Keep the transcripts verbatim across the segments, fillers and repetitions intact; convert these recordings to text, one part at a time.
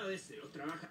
deseos trabajar.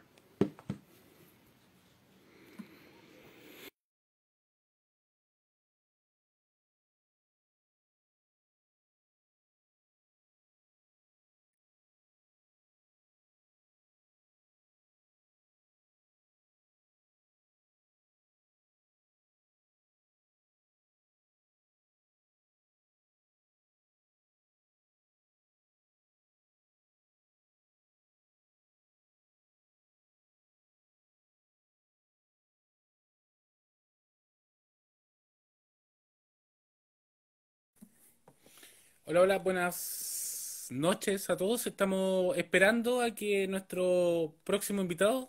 Hola, hola, buenas noches a todos. Estamos esperando a que nuestro próximo invitado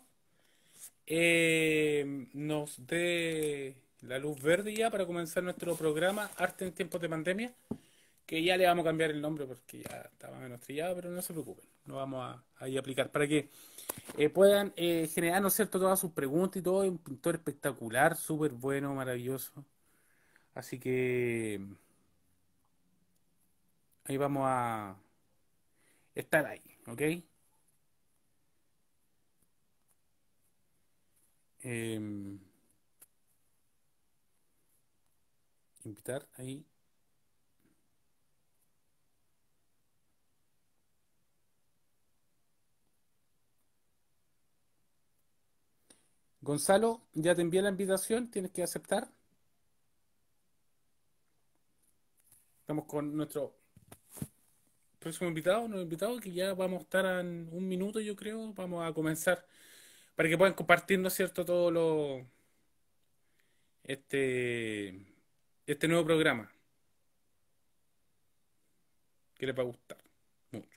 eh, nos dé la luz verde ya para comenzar nuestro programa Arte en tiempos de pandemia, que ya le vamos a cambiar el nombre porque ya estaba menos trillado, pero no se preocupen, lo vamos a ahí aplicar para que eh, puedan eh, generar, ¿no es cierto?, todas sus preguntas y todo. Es un pintor espectacular, súper bueno, maravilloso. Así que ahí vamos a estar ahí, ¿ok? Em, Invitar ahí. Gonzalo, ya te envié la invitación, tienes que aceptar. Estamos con nuestro próximo invitado, nuevo invitado, que ya vamos a estar en un minuto, yo creo. Vamos a comenzar para que puedan compartir, ¿no es cierto?, todo lo este este nuevo programa que les va a gustar mucho.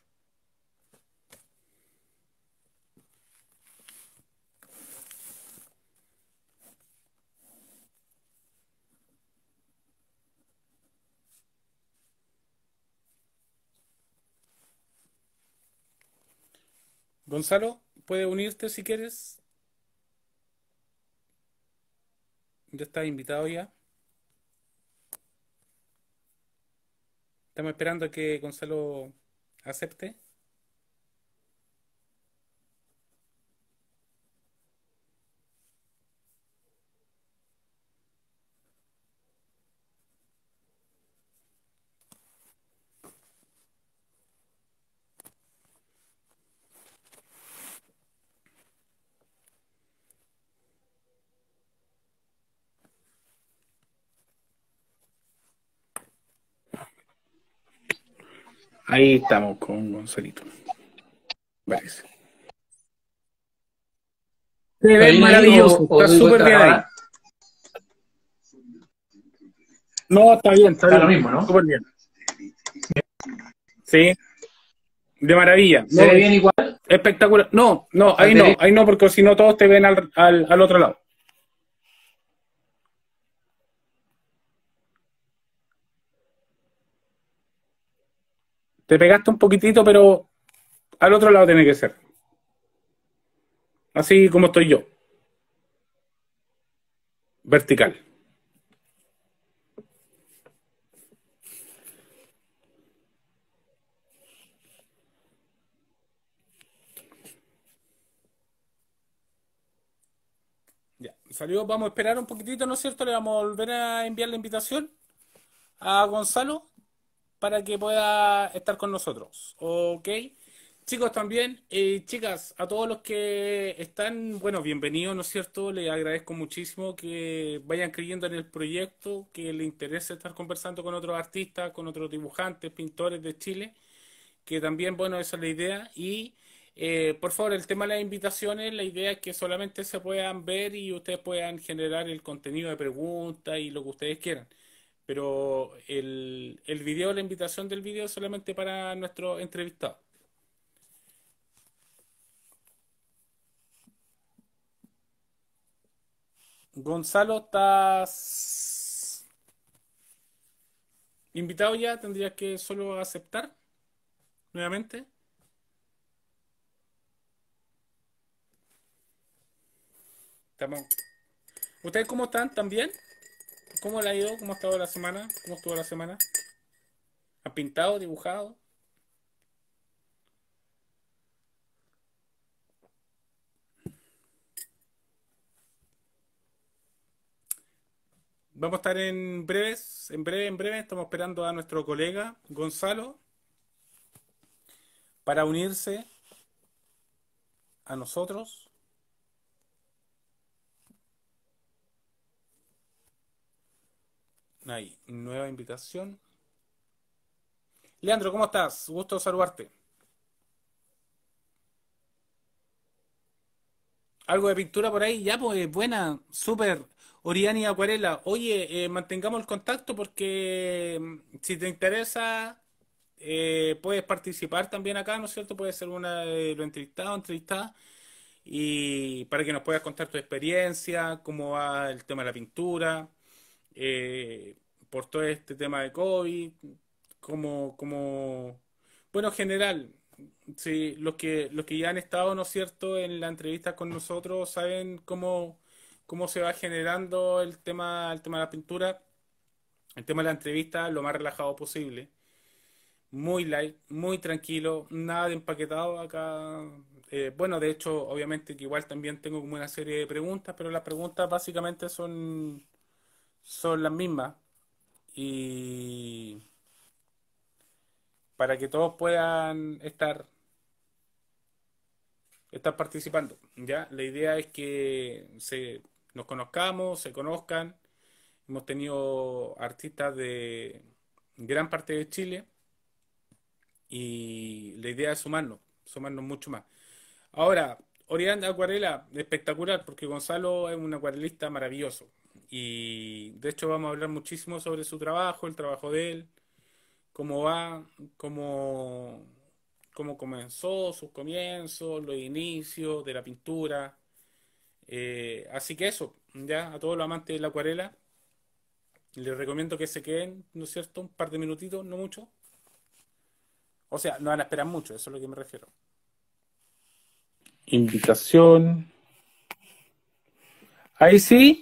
Gonzalo, puedes unirte si quieres. Ya estás invitado ya. Estamos esperando a que Gonzalo acepte. Ahí estamos con Gonzalito, parece. Te ¿Está ves bien ahí maravilloso, o, o está doy súper vuelta la bien ahí. cámara? No, está bien, está Da lo bien, mismo, ¿no? súper bien. Sí, de maravilla. ¿Se No, ve bien igual? espectacular. No, no, Al ahí no, derecho. ahí no, porque si no todos te ven al, al, al otro lado. Te pegaste un poquitito, pero al otro lado tiene que ser. Así como estoy yo, vertical. Ya, salió, vamos a esperar un poquitito, ¿no es cierto? Le vamos a volver a enviar la invitación a Gonzalo para que pueda estar con nosotros. ¿Ok? Chicos, también, eh, chicas, a todos los que están, bueno, bienvenidos, ¿no es cierto? Les agradezco muchísimo que vayan creyendo en el proyecto, que les interese estar conversando con otros artistas, con otros dibujantes, pintores de Chile, que también, bueno, esa es la idea. Y, eh, por favor, el tema de las invitaciones, la idea es que solamente se puedan ver y ustedes puedan generar el contenido de preguntas y lo que ustedes quieran. Pero el, el video, la invitación del video es solamente para nuestro entrevistado. Gonzalo, ¿estás invitado ya? Tendrías que solo aceptar nuevamente. Estamos. ¿Ustedes cómo están? ¿También? ¿Cómo le ha ido? ¿Cómo ha estado la semana? ¿Cómo estuvo la semana? ¿Han pintado, dibujado? Vamos a estar en breves, en breve, en breve. Estamos esperando a nuestro colega Gonzalo para unirse a nosotros. Ahí, nueva invitación. Leandro, ¿cómo estás? Gusto saludarte. Algo de pintura por ahí, ya pues, buena, súper. Oriani Acuarela. Oye, eh, mantengamos el contacto porque mm, si te interesa, eh, puedes participar también acá, ¿no es cierto? Puedes ser una de los entrevistados, entrevistada, y para que nos puedas contar tu experiencia, cómo va el tema de la pintura, eh, por todo este tema de COVID, como, como, bueno, general, sí, los que, los que ya han estado, ¿no es cierto?, en la entrevista con nosotros saben cómo, cómo se va generando el tema, el tema de la pintura, el tema de la entrevista, lo más relajado posible, muy light, muy tranquilo, nada de empaquetado acá. Eh, bueno, de hecho, obviamente que igual también tengo como una serie de preguntas, pero las preguntas básicamente son, son las mismas y para que todos puedan estar, estar participando, ¿ya? La idea es que se, nos conozcamos, se conozcan. Hemos tenido artistas de gran parte de Chile y la idea es sumarnos, sumarnos mucho más. Ahora, Orián Acuarela, espectacular, porque Gonzalo es un acuarelista maravilloso. Y de hecho vamos a hablar muchísimo sobre su trabajo, el trabajo de él, cómo va, cómo, cómo comenzó, sus comienzos, los inicios de la pintura. Eh, así que eso, ya a todos los amantes de la acuarela, les recomiendo que se queden, ¿no es cierto? Un par de minutitos, no mucho. O sea, no van a esperar mucho, eso es a lo que me refiero. Invitación. Ahí sí,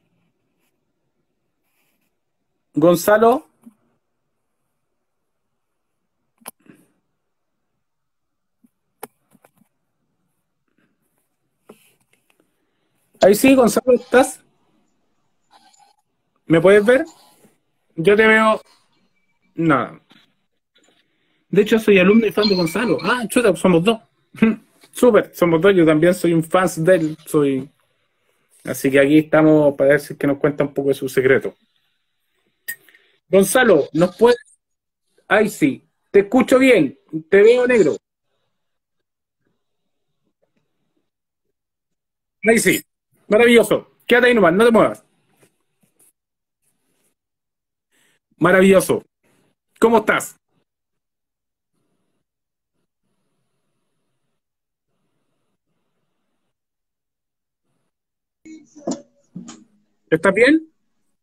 Gonzalo. Ahí sí, Gonzalo, ¿estás? ¿Me puedes ver? Yo te veo. Nada. De hecho, soy alumno y fan de Gonzalo. Ah, chuta, somos dos. Súper, somos dos. Yo también soy un fan de él. Soy... Así que aquí estamos para ver si es que nos cuenta un poco de su secreto. Gonzalo, ¿nos puedes? Ahí sí. Te escucho bien. Te veo negro. Ahí sí. Maravilloso. Quédate ahí nomás, no te muevas. Maravilloso. ¿Cómo estás? ¿Estás bien?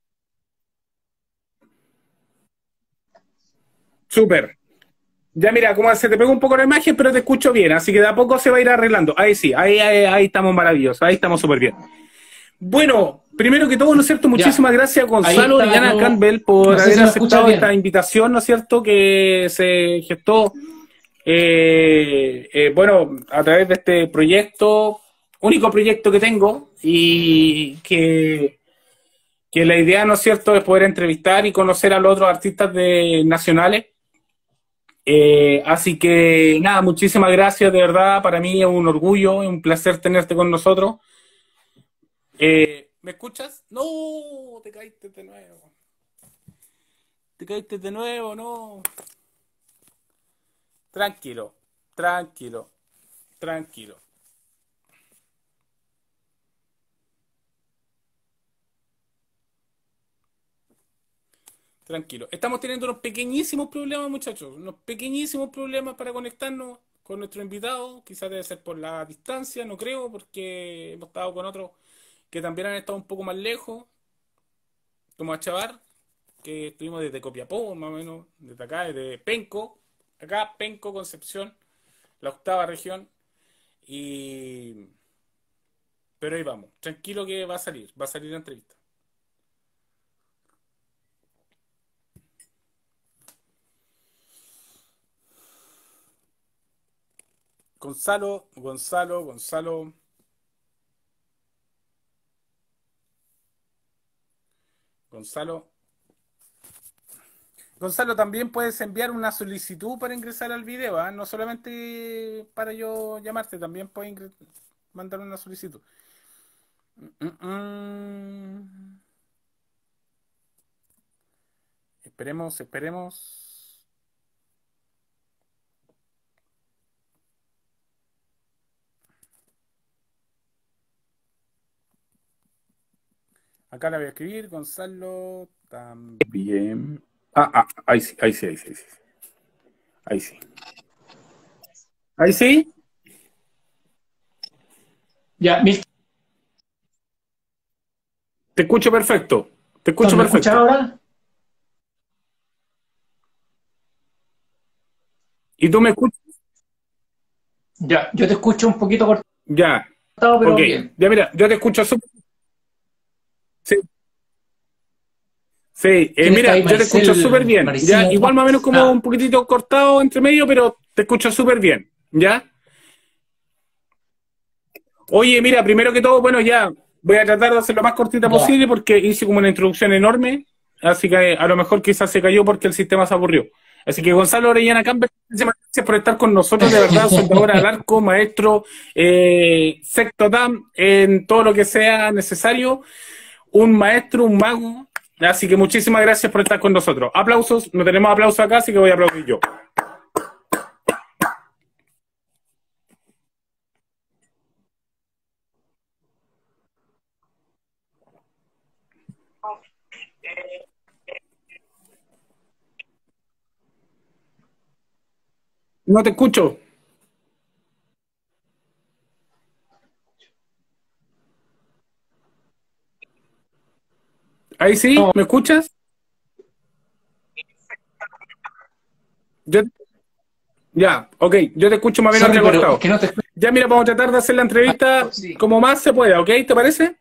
Súper. Ya mira, como se te pegó un poco la imagen, pero te escucho bien, así que de a poco se va a ir arreglando. Ahí sí, ahí, ahí, ahí estamos maravillosos, ahí estamos súper bien. Bueno, primero que todo, ¿no es cierto? Ya, Muchísimas gracias a ahí Gonzalo y está, Ana no, Campbell por no sé haber si me escuchas aceptado esta bien. invitación, ¿no es cierto? Que se gestó, eh, eh, bueno, a través de este proyecto, único proyecto que tengo y que, que la idea, ¿no es cierto?, es poder entrevistar y conocer a los otros artistas de, nacionales. Eh, así que nada, muchísimas gracias, de verdad, para mí es un orgullo, es un placer tenerte con nosotros. Eh, ¿me escuchas? No, te caíste de nuevo. Te caíste de nuevo, no. Tranquilo, tranquilo, tranquilo, tranquilo. Estamos teniendo unos pequeñísimos problemas, muchachos. Unos pequeñísimos problemas para conectarnos con nuestro invitado. Quizás debe ser por la distancia, no creo, porque hemos estado con otros que también han estado un poco más lejos, como Achavar, que estuvimos desde Copiapó, más o menos, desde acá, desde Penco, acá, Penco, Concepción, la octava región. Y... Pero ahí vamos, tranquilo que va a salir, va a salir la entrevista. Gonzalo, Gonzalo, Gonzalo, Gonzalo. Gonzalo, también puedes enviar una solicitud para ingresar al video, ¿ah? No solamente para yo llamarte, también puedes ingre- mandar una solicitud. Mm, mm. Esperemos, esperemos. Acá la voy a escribir, Gonzalo también. Ah, ah, ahí sí, ahí sí, ahí sí, ahí sí. Ahí sí. Ahí sí. Ya, Milton, Te escucho perfecto. Te escucho ¿me escuchas perfecto. ahora? ¿Y tú me escuchas? Ya, yo te escucho un poquito Ya. cortado, Ok. pero bien. Ya mira, yo te escucho súper. Sí, sí. Eh, ¿Quién está mira, ahí? yo te escucho súper Maricel, bien. Ya, Maricela. igual más o menos como un Ah, poquitito cortado entre medio, pero te escucho súper bien. ¿Ya? Oye, mira, primero que todo, bueno, ya voy a tratar de hacer lo más cortita ya. posible porque hice como una introducción enorme, así que a lo mejor quizás se cayó porque el sistema se aburrió. Así que Gonzalo Orellana Campbell, muchísimas gracias por estar con nosotros, de verdad, soldador al arco, maestro, eh, sexto dam, en todo lo que sea necesario, un maestro, un mago, así que muchísimas gracias por estar con nosotros. Aplausos, no tenemos aplausos acá, así que voy a aplaudir yo. No te escucho. Ahí sí, No, ¿me escuchas? Yo Ya, ok, yo te escucho más o menos sorry, pero es entrecortado. que no te escucho. Ya, mira, vamos a tratar de hacer la entrevista Sí. como más se pueda, ¿ok? ¿Te parece?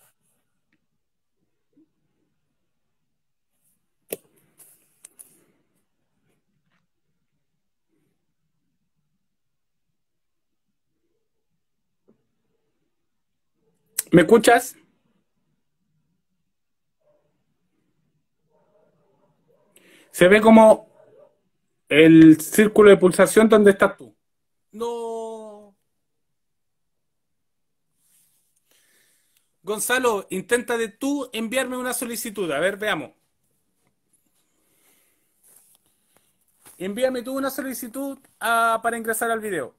¿Me escuchas? Se ve como el círculo de pulsación donde estás tú. No. Gonzalo, intenta de tú enviarme una solicitud. A ver, veamos. Envíame tú una solicitud ah, para ingresar al video.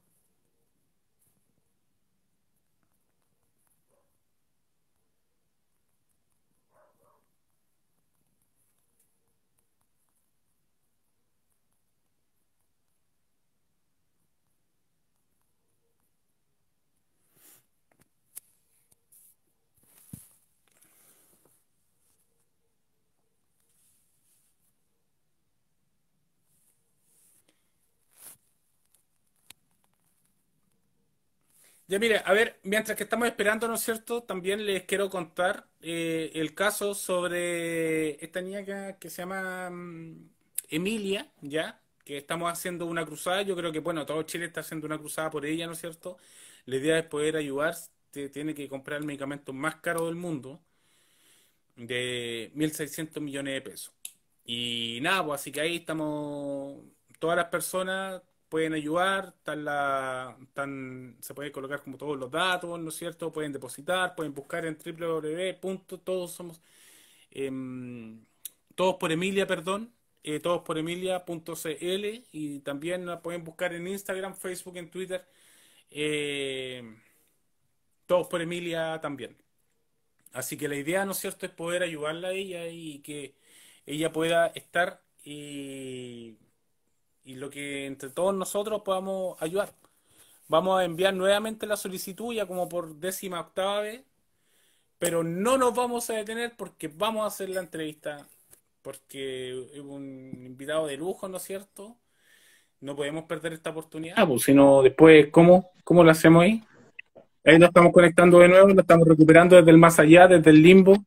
Ya mire, a ver, mientras que estamos esperando, ¿no es cierto? También les quiero contar eh, el caso sobre esta niña que, que se llama mm, Emilia, ¿ya? Que estamos haciendo una cruzada. Yo creo que, bueno, todo Chile está haciendo una cruzada por ella, ¿no es cierto? La idea es poder ayudar. Te- tiene que comprar el medicamento más caro del mundo, de mil seiscientos millones de pesos. Y nada, pues así que ahí estamos, todas las personas pueden ayudar, están la, están, se pueden colocar como todos los datos, ¿no es cierto? Pueden depositar, pueden buscar en www. Todos somos, em, todos por Emilia, perdón, eh, todos por emilia punto c l y también la pueden buscar en Instagram, Facebook, en Twitter, eh, todos por Emilia también. Así que la idea, ¿no es cierto?, es poder ayudarla a ella y que ella pueda estar y, y lo que entre todos nosotros podamos ayudar. Vamos a enviar nuevamente la solicitud ya como por décima octava vez, pero no nos vamos a detener porque vamos a hacer la entrevista, porque es un invitado de lujo, ¿no es cierto? No podemos perder esta oportunidad. Ah, pues si no, después, ¿cómo, cómo lo hacemos ahí? Ahí nos estamos conectando de nuevo, nos estamos recuperando desde el más allá, desde el limbo.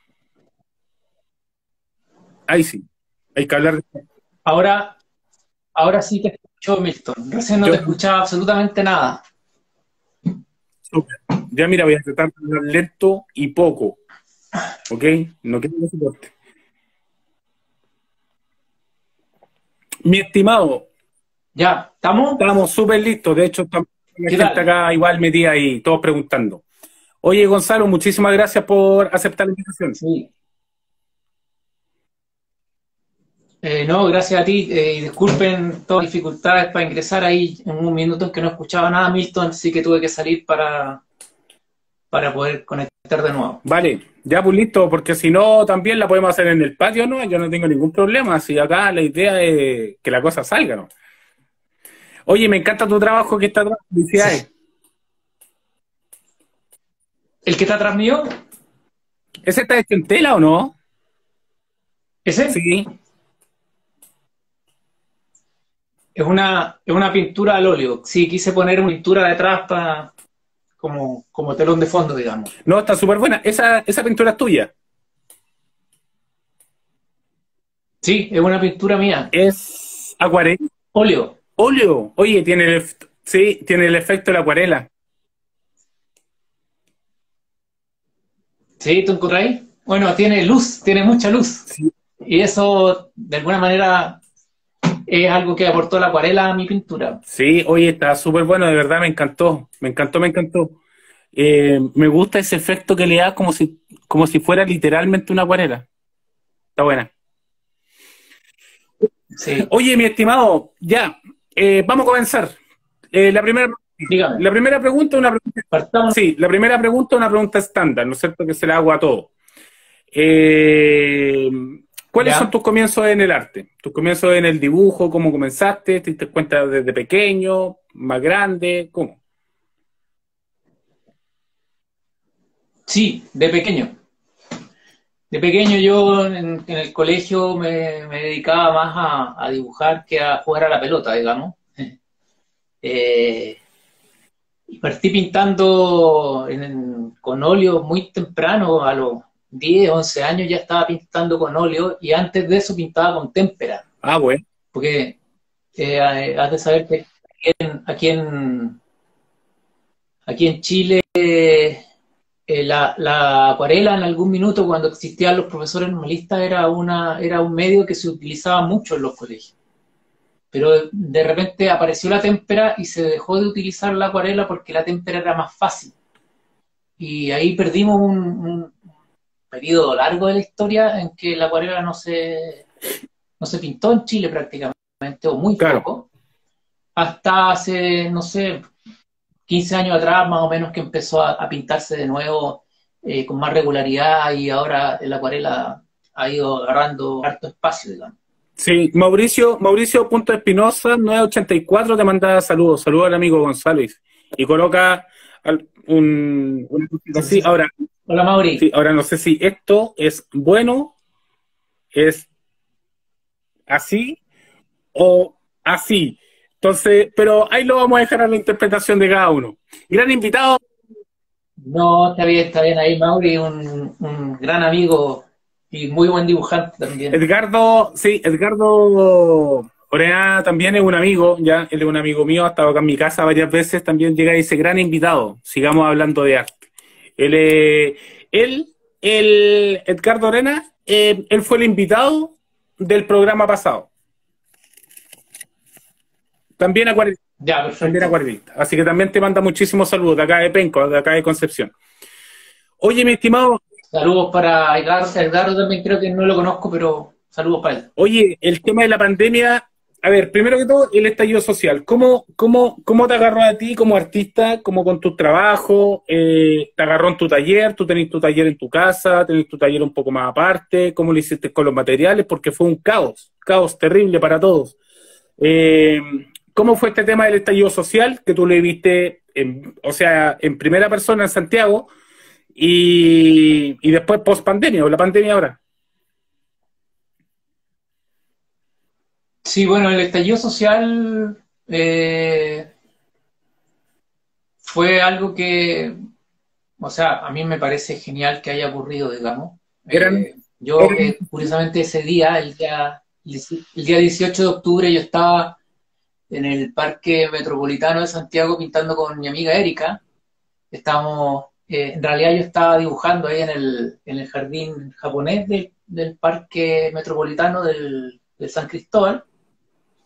Ahí sí, hay que hablar. Ahora, ahora sí te escucho, Milton. Recién no Yo, te escuchaba absolutamente nada. súper. Ya mira, voy a tratar de hablar lento y poco, ¿ok? No quiero que soporte. Mi estimado, Ya, ¿estamos? estamos súper listos. De hecho, estamos la ¿Qué gente tal? acá igual metida ahí, todos preguntando. Oye, Gonzalo, muchísimas gracias por aceptar la invitación. Sí. Eh, no, gracias a ti. Eh, y disculpen todas las dificultades para ingresar ahí en un minuto en que no escuchaba nada, Milton, así que tuve que salir para, para poder conectar de nuevo. Vale, ya pues listo, porque si no, también la podemos hacer en el patio, ¿no? Yo no tengo ningún problema. Si acá la idea es que la cosa salga, ¿no? Oye, me encanta tu trabajo que está atrás. Felicidades. Sí. ¿El que está atrás mío? ¿Ese está hecho en tela o no? ¿Ese? Sí. Es una, es una pintura al óleo. Sí, quise poner una pintura detrás para, como, como telón de fondo, digamos. No, está súper buena. Esa, esa pintura es tuya. Sí, es una pintura mía. Es acuarela. Óleo. Óleo. Oye, tiene el, ef- sí, tiene el efecto de la acuarela. ¿Sí? ¿Tú encontráis? Bueno, tiene luz, tiene mucha luz. Sí, Y eso, de alguna manera, es algo que aportó la acuarela a mi pintura. sí, oye, está súper bueno, de verdad me encantó. Me encantó, me encantó. Eh, me gusta ese efecto que le da como si, como si fuera literalmente una acuarela. Está buena. Sí, Oye, mi estimado, ya, eh, vamos a comenzar. Eh, la primera, dígame, la primera pregunta, una pregunta, partamos. sí, la primera pregunta es una pregunta estándar, ¿no es cierto? Que se la hago a todos. Eh, ¿Cuáles son ¿Ya? tus comienzos en el arte? ¿Tus comienzos en el dibujo? ¿Cómo comenzaste? ¿Te diste cuenta desde pequeño? ¿Más grande? ¿Cómo? Sí, de pequeño. De pequeño yo en, en el colegio me, me dedicaba más a, a dibujar que a jugar a la pelota, digamos. Eh, y partí pintando en- en- con óleo muy temprano, a los diez once años ya estaba pintando con óleo y antes de eso pintaba con témpera, Ah, bueno, porque eh, has de saber que aquí en, aquí en Chile eh, la, la acuarela en algún minuto cuando existían los profesores normalistas era, una, era un medio que se utilizaba mucho en los colegios. Pero de repente apareció la témpera y se dejó de utilizar la acuarela porque la témpera era más fácil. Y ahí perdimos un, un periodo largo de la historia en que la acuarela no se, no se pintó en Chile prácticamente, o muy claro. poco, hasta hace, no sé, quince años atrás más o menos que empezó a, a pintarse de nuevo eh, con más regularidad y ahora la acuarela ha ido agarrando harto espacio, digamos. Sí, Mauricio, Mauricio Punto Espinosa, nueve ochenta y cuatro te manda saludos, saludos al amigo Gonzalo y, y coloca al- un, una cosita Sí, sí, así. sí. Ahora, Hola sí, Mauri. ahora no sé si esto es bueno, es así o así. Entonces, pero ahí lo vamos a dejar a la interpretación de cada uno. Gran invitado, No, está bien, está bien ahí Mauri, un, un gran amigo y muy buen dibujante también. Edgardo, sí, Edgardo Orea también es un amigo, ya, él es un amigo mío, ha estado acá en mi casa varias veces, también llega ese gran invitado, sigamos hablando de arte. Él, eh, él, el Edgardo Orena, eh, él fue el invitado del programa pasado, también acuarelista, Ya, también perfecto. acuarelista, así que también te manda muchísimos saludos de acá de Penco, de acá de Concepción. Oye, mi estimado, Saludos para Edgardo, Edgardo también creo que no lo conozco, pero saludos para él. oye, el tema de la pandemia, a ver, primero que todo, el estallido social. ¿Cómo, cómo, cómo te agarró a ti como artista, como con tu trabajo? Eh, ¿te agarró en tu taller? ¿Tú tenés tu taller en tu casa? ¿Tenés tu taller un poco más aparte? ¿Cómo lo hiciste con los materiales? Porque fue un caos, caos terrible para todos. Eh, ¿Cómo fue este tema del estallido social que tú lo viste, en, o sea, en primera persona en Santiago y, y después post pandemia o la pandemia ahora? Sí, bueno, el estallido social eh, fue algo que, o sea, a mí me parece genial que haya ocurrido, digamos. Eran, Eh, yo, eran eh, curiosamente, ese día, el día, el día dieciocho de octubre, yo estaba en el Parque Metropolitano de Santiago pintando con mi amiga Erika. Estábamos, eh, en realidad yo estaba dibujando ahí en el, en el jardín japonés del, del Parque Metropolitano del, del San Cristóbal.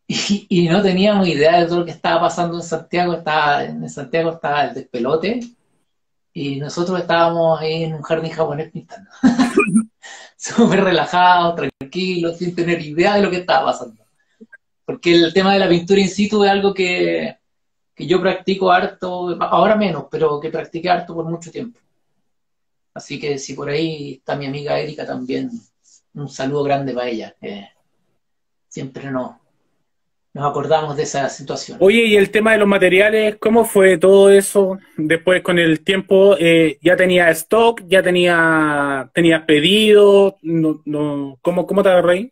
y, y no teníamos idea de todo lo que estaba pasando en Santiago. Estaba, en Santiago estaba el despelote y nosotros estábamos ahí en un jardín japonés pintando. Súper relajados, tranquilos, sin tener idea de lo que estaba pasando. Porque el tema de la pintura in situ es algo que, que yo practico harto, ahora menos, pero que practiqué harto por mucho tiempo. Así que si por ahí está mi amiga Erika también, un saludo grande para ella, que siempre nos, nos acordamos de esa situación. Oye, y el tema de los materiales, ¿cómo fue todo eso? Después con el tiempo, eh, ¿ya tenía stock? ¿Ya tenía, tenía pedido? No, no, ¿cómo, cómo te agarré ahí?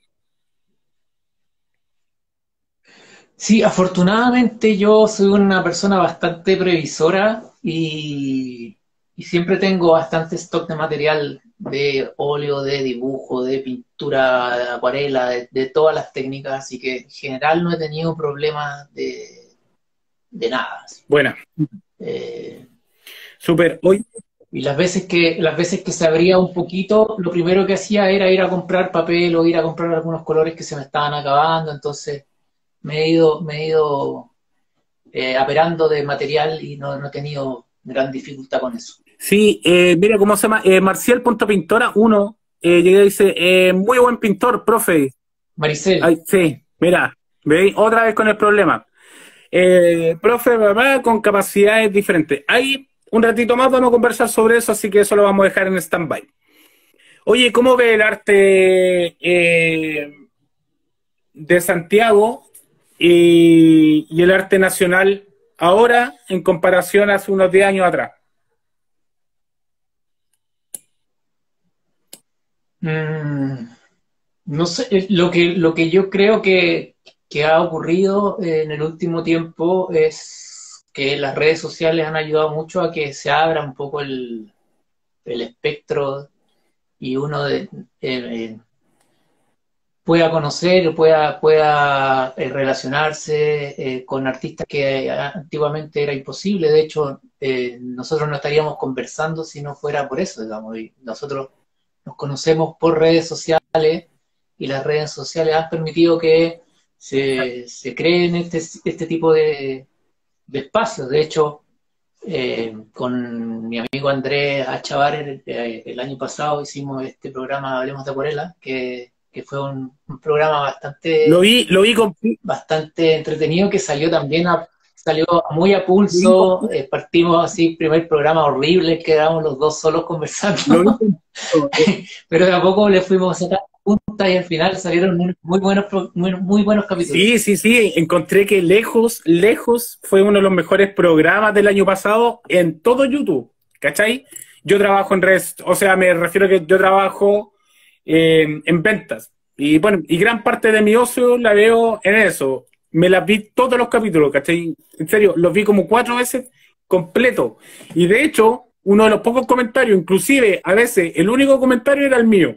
Sí, afortunadamente yo soy una persona bastante previsora y, y siempre tengo bastante stock de material de óleo, de dibujo, de pintura, de acuarela, de, de todas las técnicas, así que en general no he tenido problemas de, de nada. Buena. Eh, Súper. Oye, y las veces que las veces que se abría un poquito, lo primero que hacía era ir a comprar papel o ir a comprar algunos colores que se me estaban acabando, entonces me he ido, me he ido eh, aperando de material y no, no he tenido gran dificultad con eso. sí, eh, mira cómo se llama, eh, Marcial.pintora uno, eh, llega y dice, eh, muy buen pintor, profe. Maricel, Ay, sí, mira, veis otra vez con el problema. Eh, profe, mamá, con capacidades diferentes. Ahí, un ratito más vamos a conversar sobre eso, así que eso lo vamos a dejar en stand-by. Oye, ¿cómo ve el arte eh, de Santiago y, y el arte nacional ahora en comparación a hace unos diez años atrás? mmm, no sé, eh, lo que, lo que yo creo que, que ha ocurrido eh, en el último tiempo es que las redes sociales han ayudado mucho a que se abra un poco el, el espectro y uno de, eh, pueda conocer, pueda, pueda eh, relacionarse eh, con artistas que eh, antiguamente era imposible. De hecho, eh, nosotros no estaríamos conversando si no fuera por eso, digamos. Y nosotros nos conocemos por redes sociales y las redes sociales han permitido que se, se creen este, este tipo de, de espacios. De hecho, eh, con mi amigo Andrés Achavar el, el año pasado hicimos este programa Hablemos de Acuarela, que, que fue un, un programa Lo bastante, vi, lo vi con, bastante entretenido, que salió también a, salió muy a lo vi con- pulso. Eh, partimos así, primer programa horrible, quedamos los dos solos lo vi conversando, con- pero de a poco le fuimos sacando puntas y al final salieron muy, muy buenos, pro- muy, muy buenos capítulos. Sí, sí, sí, encontré que lejos, lejos fue uno de los mejores programas del año pasado en todo YouTube, ¿cachai? Yo trabajo en redes, o sea, me refiero a que yo trabajo eh, en ventas y bueno, y gran parte de mi ocio la veo en eso. Me las vi todos los capítulos, ¿cachai? En serio, los vi como cuatro veces completo. Y de hecho, uno de los pocos comentarios, inclusive a veces el único comentario era el mío,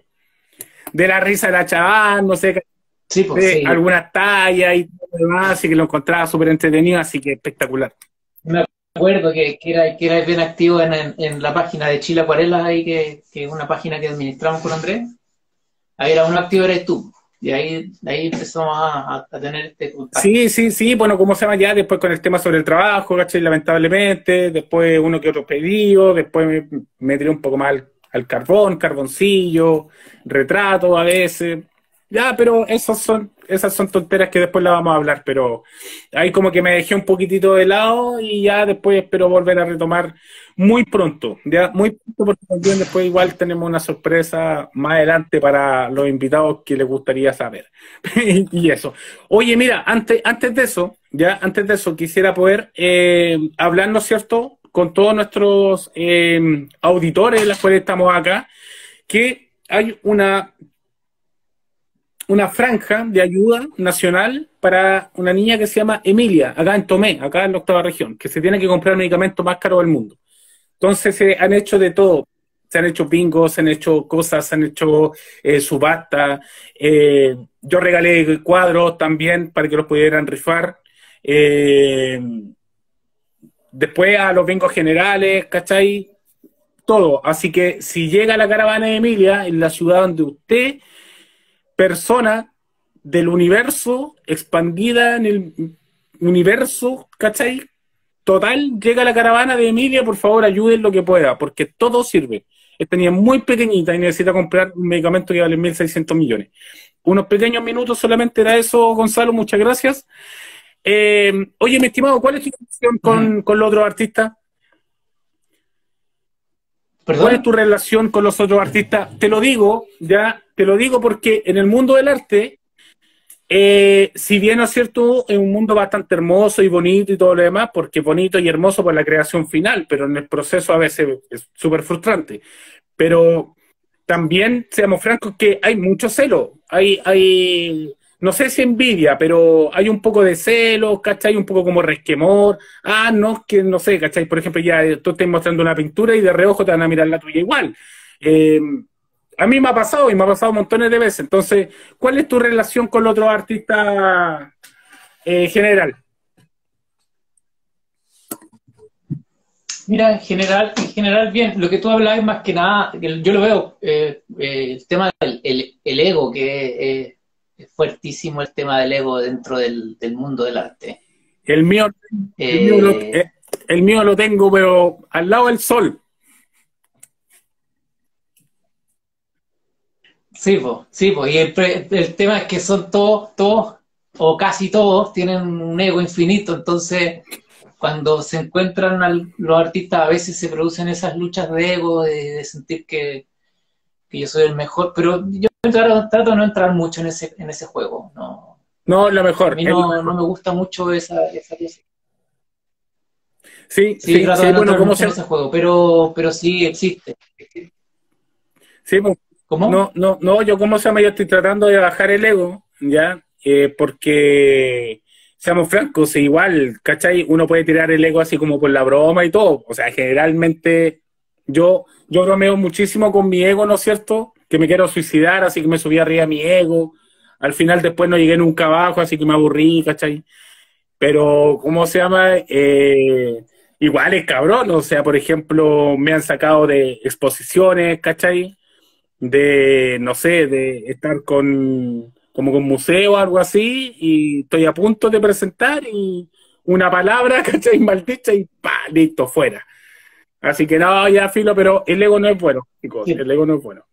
de la risa de la chaval, no sé, Sí, pues de sí. algunas tallas y todo lo demás, así que lo encontraba súper entretenido, así que espectacular. Me acuerdo que, que, era, que era bien activo en, en, en la página de Chile Acuarelas, ahí que, que es una página que administramos con Andrés. Ahí era uno activo, eres tú. Y ahí, ahí empezamos a, a, a tener este contacto. Sí, sí, sí, bueno, como se llama ya, después con el tema sobre el trabajo, ¿cachai? Lamentablemente, después uno que otro pedido, después me, me tiré un poco más al, al carbón, carboncillo, retrato a veces. Ya, pero esas son, esas son tonteras que después las vamos a hablar, pero ahí como que me dejé un poquitito de lado y ya después espero volver a retomar muy pronto, ya muy pronto porque también después igual tenemos una sorpresa más adelante para los invitados que les gustaría saber. Y eso. Oye, mira, antes, antes de eso, ya antes de eso quisiera poder eh, hablar, ¿no es cierto?, con todos nuestros eh, auditores, las cuales estamos acá, que hay una una franja de ayuda nacional para una niña que se llama Emilia, acá en Tomé, acá en la octava región, que se tiene que comprar el medicamento más caro del mundo. Entonces se han hecho de todo, se han hecho bingos, se han hecho cosas, se han hecho eh, subastas, eh, yo regalé cuadros también para que los pudieran rifar, eh, después a los bingos generales, ¿cachai? Todo, así que si llega la caravana de Emilia en la ciudad donde usted, persona, del universo, expandida en el universo, ¿cachai? Total, llega la caravana de Emilia, por favor ayuden lo que pueda, porque todo sirve. Esta niña es muy pequeñita y necesita comprar un medicamento que vale mil seiscientos millones. Unos pequeños minutos solamente era eso, Gonzalo, muchas gracias. Eh, oye, mi estimado, ¿cuál es tu relación con, con los otros artistas? ¿Perdón? ¿Cuál es tu relación con los otros artistas? Te lo digo, ya, te lo digo porque en el mundo del arte, eh, si bien, ¿no es cierto?, es un mundo bastante hermoso y bonito y todo lo demás, porque es bonito y hermoso por la creación final, pero en el proceso a veces es súper frustrante. Pero también, seamos francos, que hay mucho celo, hay, hay, no sé si envidia, pero hay un poco de celo, ¿cachai? Un poco como resquemor. Ah, no, que no sé, ¿cachai? Por ejemplo, ya tú estás mostrando una pintura y de reojo te van a mirar la tuya igual. Eh, a mí me ha pasado y me ha pasado montones de veces. Entonces, ¿cuál es tu relación con los otros artistas en general? Mira, en general, en general bien, lo que tú hablas es más que nada, yo lo veo, eh, eh, el tema del el, el ego, que eh, es fuertísimo el tema del ego dentro del, del mundo del arte. El mío, el, mío lo, eh, el mío lo tengo, pero al lado del sol. Sí, pues, sí, pues, y el, el tema es que son todos, todos, o casi todos, tienen un ego infinito, entonces cuando se encuentran al, los artistas a veces se producen esas luchas de ego, de, de sentir que, que yo soy el mejor, pero yo trato, trato de no entrar mucho en ese, en ese juego, no. No, lo mejor. A mí no, no me gusta mucho esa, esa cosa. Sí, sí, sí, trato sí, de no bueno, entrar ¿cómo mucho se...? en ese juego, pero, pero sí existe. Sí, pues, ¿Cómo? no, no, no, yo cómo se llama, yo estoy tratando de bajar el ego, ¿ya? Eh, porque, seamos francos, igual, ¿cachai? Uno puede tirar el ego así como por la broma y todo. O sea, generalmente yo, yo bromeo muchísimo con mi ego, ¿no es cierto? Que me quiero suicidar, así que me subí arriba a mi ego. Al final después no llegué nunca abajo, así que me aburrí, ¿cachai? Pero, ¿cómo se llama? Eh, igual es cabrón, o sea, por ejemplo, me han sacado de exposiciones, ¿cachai? De, no sé, de estar con, como con museo o algo así, y estoy a punto de presentar y una palabra, ¿cachai? Maldita y pa, listo, fuera. Así que no, ya filo, pero el ego no es bueno, chicos, Sí. el ego no es bueno.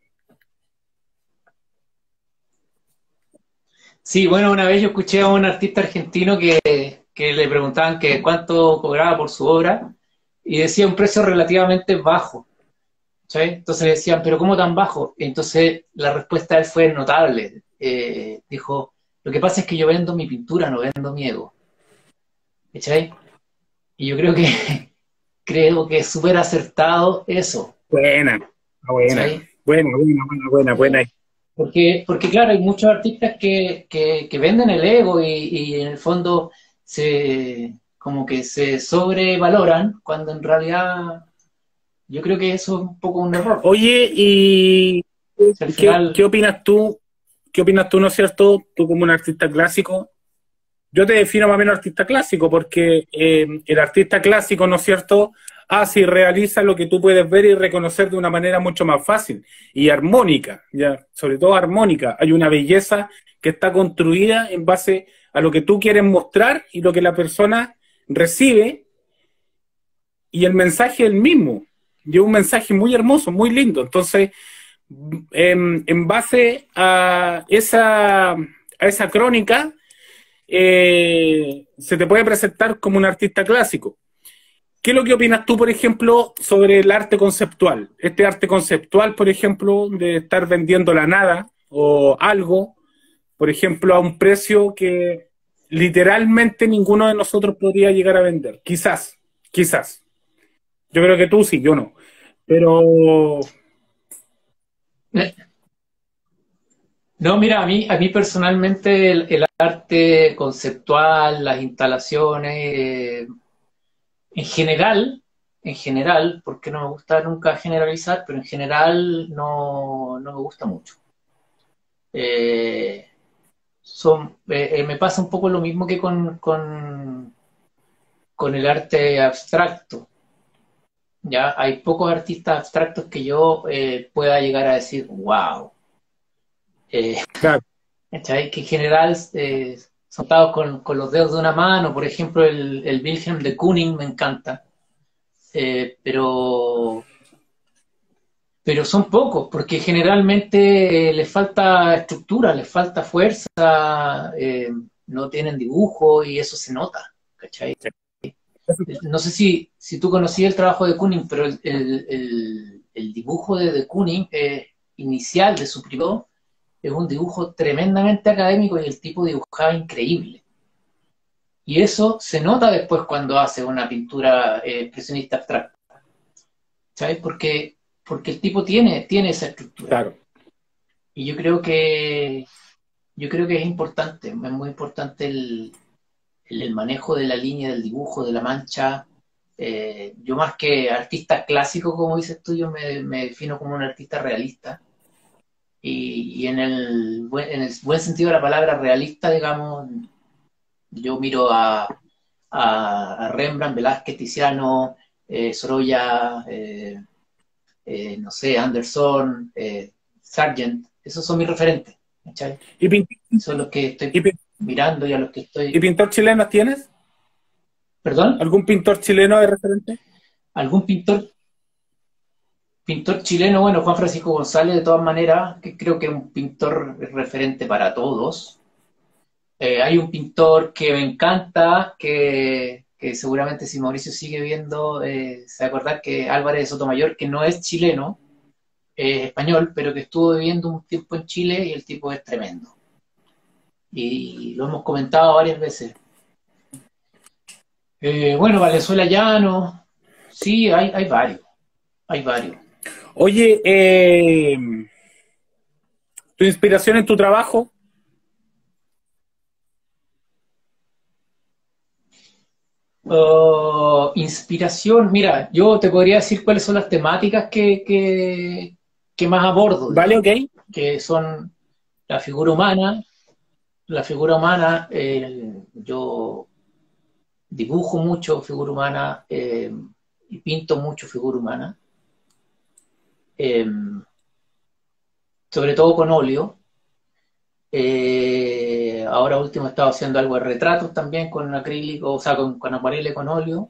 Sí, bueno, una vez yo escuché a un artista argentino que, que le preguntaban que cuánto cobraba por su obra y decía un precio relativamente bajo. ¿Sí? Entonces le decían, ¿pero cómo tan bajo? Entonces la respuesta de él fue notable. Eh, dijo, lo que pasa es que yo vendo mi pintura, no vendo mi ego. ¿Cachai? Y yo creo que creo que es súper acertado eso. Buena, buena, ¿Cachai? buena, buena, buena, buena, buena. Porque, porque claro, hay muchos artistas que, que, que venden el ego y, y en el fondo se como que se sobrevaloran cuando en realidad yo creo que eso es un poco un error. Oye, ¿y O sea, al qué, final, qué opinas tú? ¿Qué opinas tú, no es cierto? Tú como un artista clásico. Yo te defino más o menos artista clásico porque eh, el artista clásico, ¿no es cierto?, hace y realiza lo que tú puedes ver y reconocer de una manera mucho más fácil y armónica, ya, sobre todo armónica. Hay una belleza que está construida en base a lo que tú quieres mostrar y lo que la persona recibe, y el mensaje es el mismo. Y es un mensaje muy hermoso, muy lindo. Entonces, en, en base a esa, a esa crónica, eh, se te puede presentar como un artista clásico. ¿Qué es lo que opinas tú, por ejemplo, sobre el arte conceptual? Este arte conceptual, por ejemplo, de estar vendiendo la nada o algo, por ejemplo, a un precio que literalmente ninguno de nosotros podría llegar a vender. Quizás, quizás. Yo creo que tú sí, yo no. Pero... no, mira, a mí, a mí personalmente el, el arte conceptual, las instalaciones, eh, en general, en general, porque no me gusta nunca generalizar, pero en general no, no me gusta mucho. Eh, son, eh, eh, me pasa un poco lo mismo que con, con, con el arte abstracto. Ya hay pocos artistas abstractos que yo eh, pueda llegar a decir, wow. Eh, Claro. ¿cachai? Que en general eh, son dados con, con los dedos de una mano. Por ejemplo, el, el Wilhelm de Kooning me encanta. Eh, pero, pero son pocos, porque generalmente eh, les falta estructura, les falta fuerza, eh, no tienen dibujo y eso se nota, ¿cachai? No sé si, si tú conocías el trabajo de Kooning, pero el, el, el, el dibujo de, de Kooning eh, inicial de su primo es un dibujo tremendamente académico y el tipo dibujaba increíble. Y eso se nota después cuando hace una pintura eh, expresionista abstracta, ¿sabes? Porque, porque el tipo tiene, tiene esa estructura. Claro. Y yo creo que yo creo que es importante, es muy importante el, el, el manejo de la línea, del dibujo, de la mancha. Eh, yo más que artista clásico, como dices tú, yo me, me defino como un artista realista. Y, y en, el, buen- en el buen sentido de la palabra realista, digamos, yo miro a, a, a Rembrandt, Velázquez, Tiziano, eh, Sorolla, eh, eh, no sé, Anderson, eh, Sargent, esos son mis referentes, ¿cachai? ¿Y, pin- Son los que estoy y, pin- mirando y a los que y estoy... pintor chileno tienes? ¿Perdón? ¿Algún pintor chileno de referente? ¿Algún pintor pintor chileno? Bueno, Juan Francisco González, de todas maneras, que creo que es un pintor referente para todos. Eh, hay un pintor que me encanta, que, que seguramente si Mauricio sigue viendo, eh, se va a acordar que Álvarez de Sotomayor, que no es chileno, es español, pero que estuvo viviendo un tiempo en Chile y el tipo es tremendo. Y lo hemos comentado varias veces. Eh, bueno, Valenzuela Llano, sí, hay, hay varios, hay varios. Oye, eh, ¿tu inspiración en tu trabajo? Uh, inspiración, mira, yo te podría decir cuáles son las temáticas que, que, que más abordo, ¿Vale? Ok. digamos, que son la figura humana, la figura humana, eh, yo dibujo mucho figura humana eh, y pinto mucho figura humana, eh, sobre todo con óleo. Eh, ahora último he estado haciendo algo de retratos también con acrílico, o sea, con, con acuarela y con óleo.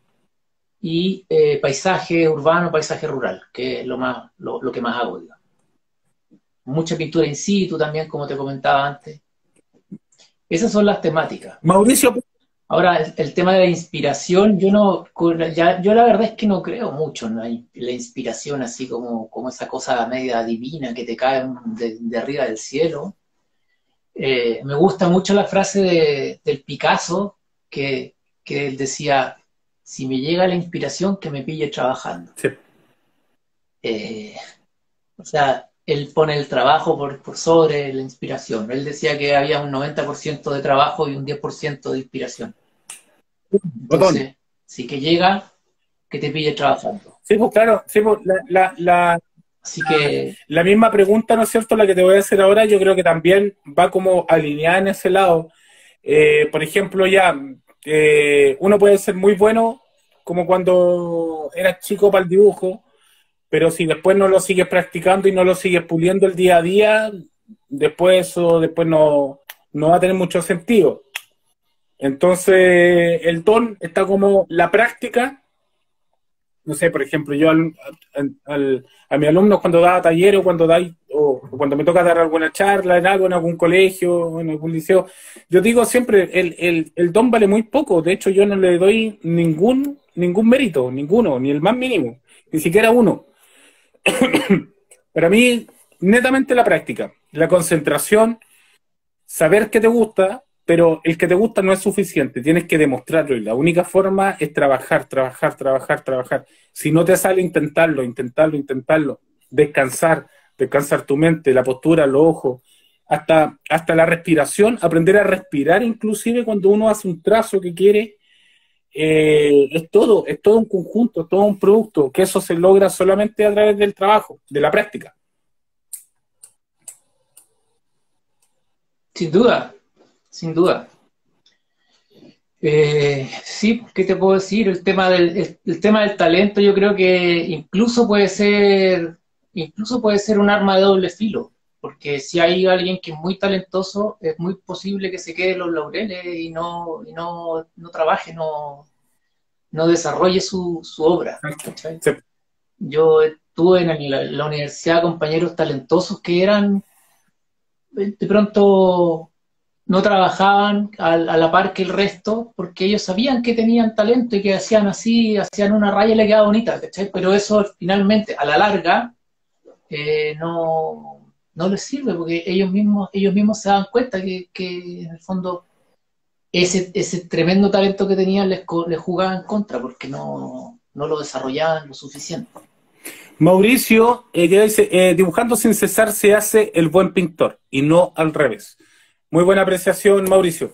Y eh, paisaje urbano, paisaje rural, que es lo, más, lo, lo que más hago, digamos. Mucha pintura in situ también, como te comentaba antes. Esas son las temáticas. Mauricio, Ahora, el, el tema de la inspiración, yo no, ya, yo la verdad es que no creo mucho en la, la inspiración así como, como esa cosa media divina que te cae de, de arriba del cielo. Eh, me gusta mucho la frase de, del Picasso, que, que él decía, si me llega la inspiración, que me pille trabajando. sí. Eh, o sea, él pone el trabajo por, por sobre la inspiración. Él decía que había un noventa por ciento de trabajo y un diez por ciento de inspiración. Botón. Entonces, si que llega, que te pille trabajando. Sí, pues claro, sí, pues, la, la, la, Así que, la misma pregunta, ¿no es cierto?, la que te voy a hacer ahora, yo creo que también va como alineada en ese lado. Eh, por ejemplo, ya, eh, uno puede ser muy bueno como cuando eras chico para el dibujo, pero si después no lo sigues practicando y no lo sigues puliendo el día a día, después eso después no, no va a tener mucho sentido. Entonces, el don está como la práctica. No sé, por ejemplo, yo al, al, al, a mis alumnos cuando daba taller o cuando da, o cuando me toca dar alguna charla en algo, en algún colegio, en algún liceo, yo digo siempre, el, el, el don vale muy poco. De hecho, yo no le doy ningún, ningún mérito, ninguno, ni el más mínimo, ni siquiera uno. Para mí, netamente la práctica, la concentración, saber que te gusta, pero el que te gusta no es suficiente, tienes que demostrarlo y la única forma es trabajar, trabajar, trabajar, trabajar. Si no te sale, intentarlo, intentarlo, intentarlo, descansar, descansar tu mente, la postura, los ojos, hasta, hasta la respiración, aprender a respirar inclusive cuando uno hace un trazo que quiere, eh, es todo, es todo un conjunto, es todo un producto, que eso se logra solamente a través del trabajo, de la práctica. sin duda, sin duda. Eh, sí, ¿qué te puedo decir? El tema del, el, el tema del talento yo creo que incluso puede ser, incluso puede ser un arma de doble filo, porque si hay alguien que es muy talentoso, es muy posible que se quede en los laureles y no, y no, no trabaje, no, no desarrolle su, su obra. ¿Cachai? Sí. Yo tuve en la, la universidad compañeros talentosos que eran, de pronto, no trabajaban a, a la par que el resto, porque ellos sabían que tenían talento y que hacían así, hacían una raya y le quedaba bonita, ¿cachai? Pero eso finalmente, a la larga, eh, no, no les sirve, porque ellos mismos, ellos mismos se dan cuenta que, que en el fondo ese, ese tremendo talento que tenían les, les jugaba en contra, porque no, no lo desarrollaban lo suficiente. Mauricio, eh, que dice, eh, dibujando sin cesar se hace el buen pintor, y no al revés. Muy buena apreciación, Mauricio.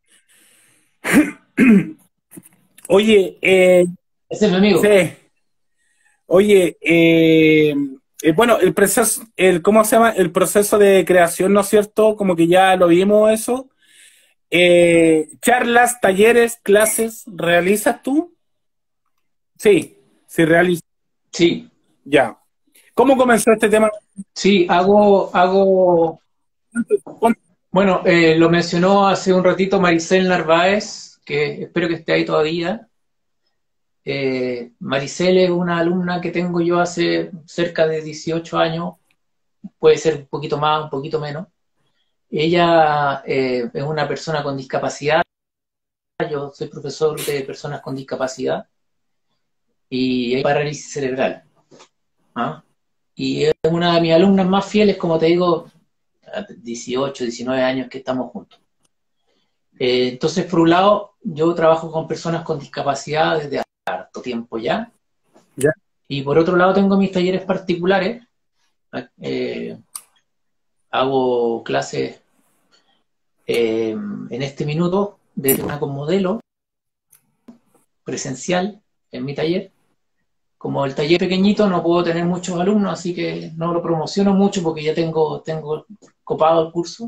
Oye, eh, ese es mi amigo. Sí. Oye, eh, eh, bueno, el proceso, el, ¿cómo se llama? El proceso de creación, ¿no es cierto? Como que ya lo vimos eso. Eh, charlas, talleres, clases, ¿realizas tú? Sí, sí realizas. Sí. Ya. ¿Cómo comenzó este tema? Sí, hago, hago, bueno, eh, lo mencionó hace un ratito Maricel Narváez, que espero que esté ahí todavía. Eh, Maricel es una alumna que tengo yo hace cerca de dieciocho años, puede ser un poquito más, un poquito menos. Ella eh, es una persona con discapacidad, yo soy profesor de personas con discapacidad y hay parálisis cerebral. ¿Ah? Y es una de mis alumnas más fieles, como te digo, dieciocho, diecinueve años que estamos juntos. Eh, entonces, por un lado, yo trabajo con personas con discapacidad desde harto tiempo ya. Ya. Y por otro lado, tengo mis talleres particulares. Eh, hago clases eh, en este minuto de una con modelo presencial en mi taller. Como el taller pequeñito, no puedo tener muchos alumnos, así que no lo promociono mucho porque ya tengo, tengo copado el curso.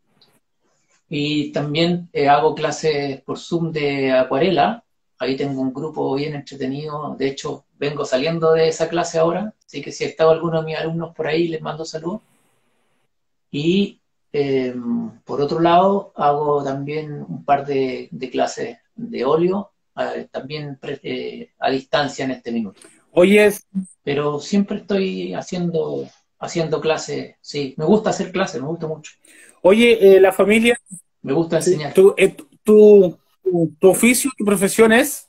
Y también eh, hago clases por Zoom de acuarela. Ahí tengo un grupo bien entretenido. De hecho, vengo saliendo de esa clase ahora, así que si ha estado alguno de mis alumnos por ahí, les mando saludos. Y eh, por otro lado, hago también un par de, de clases de óleo, eh, también eh, a distancia en este minuto. Oye, pero siempre estoy haciendo, haciendo clases, sí, me gusta hacer clases, me gusta mucho. Oye, eh, la familia, me gusta enseñar. ¿Tu, eh, tu, tu, tu oficio, tu profesión es?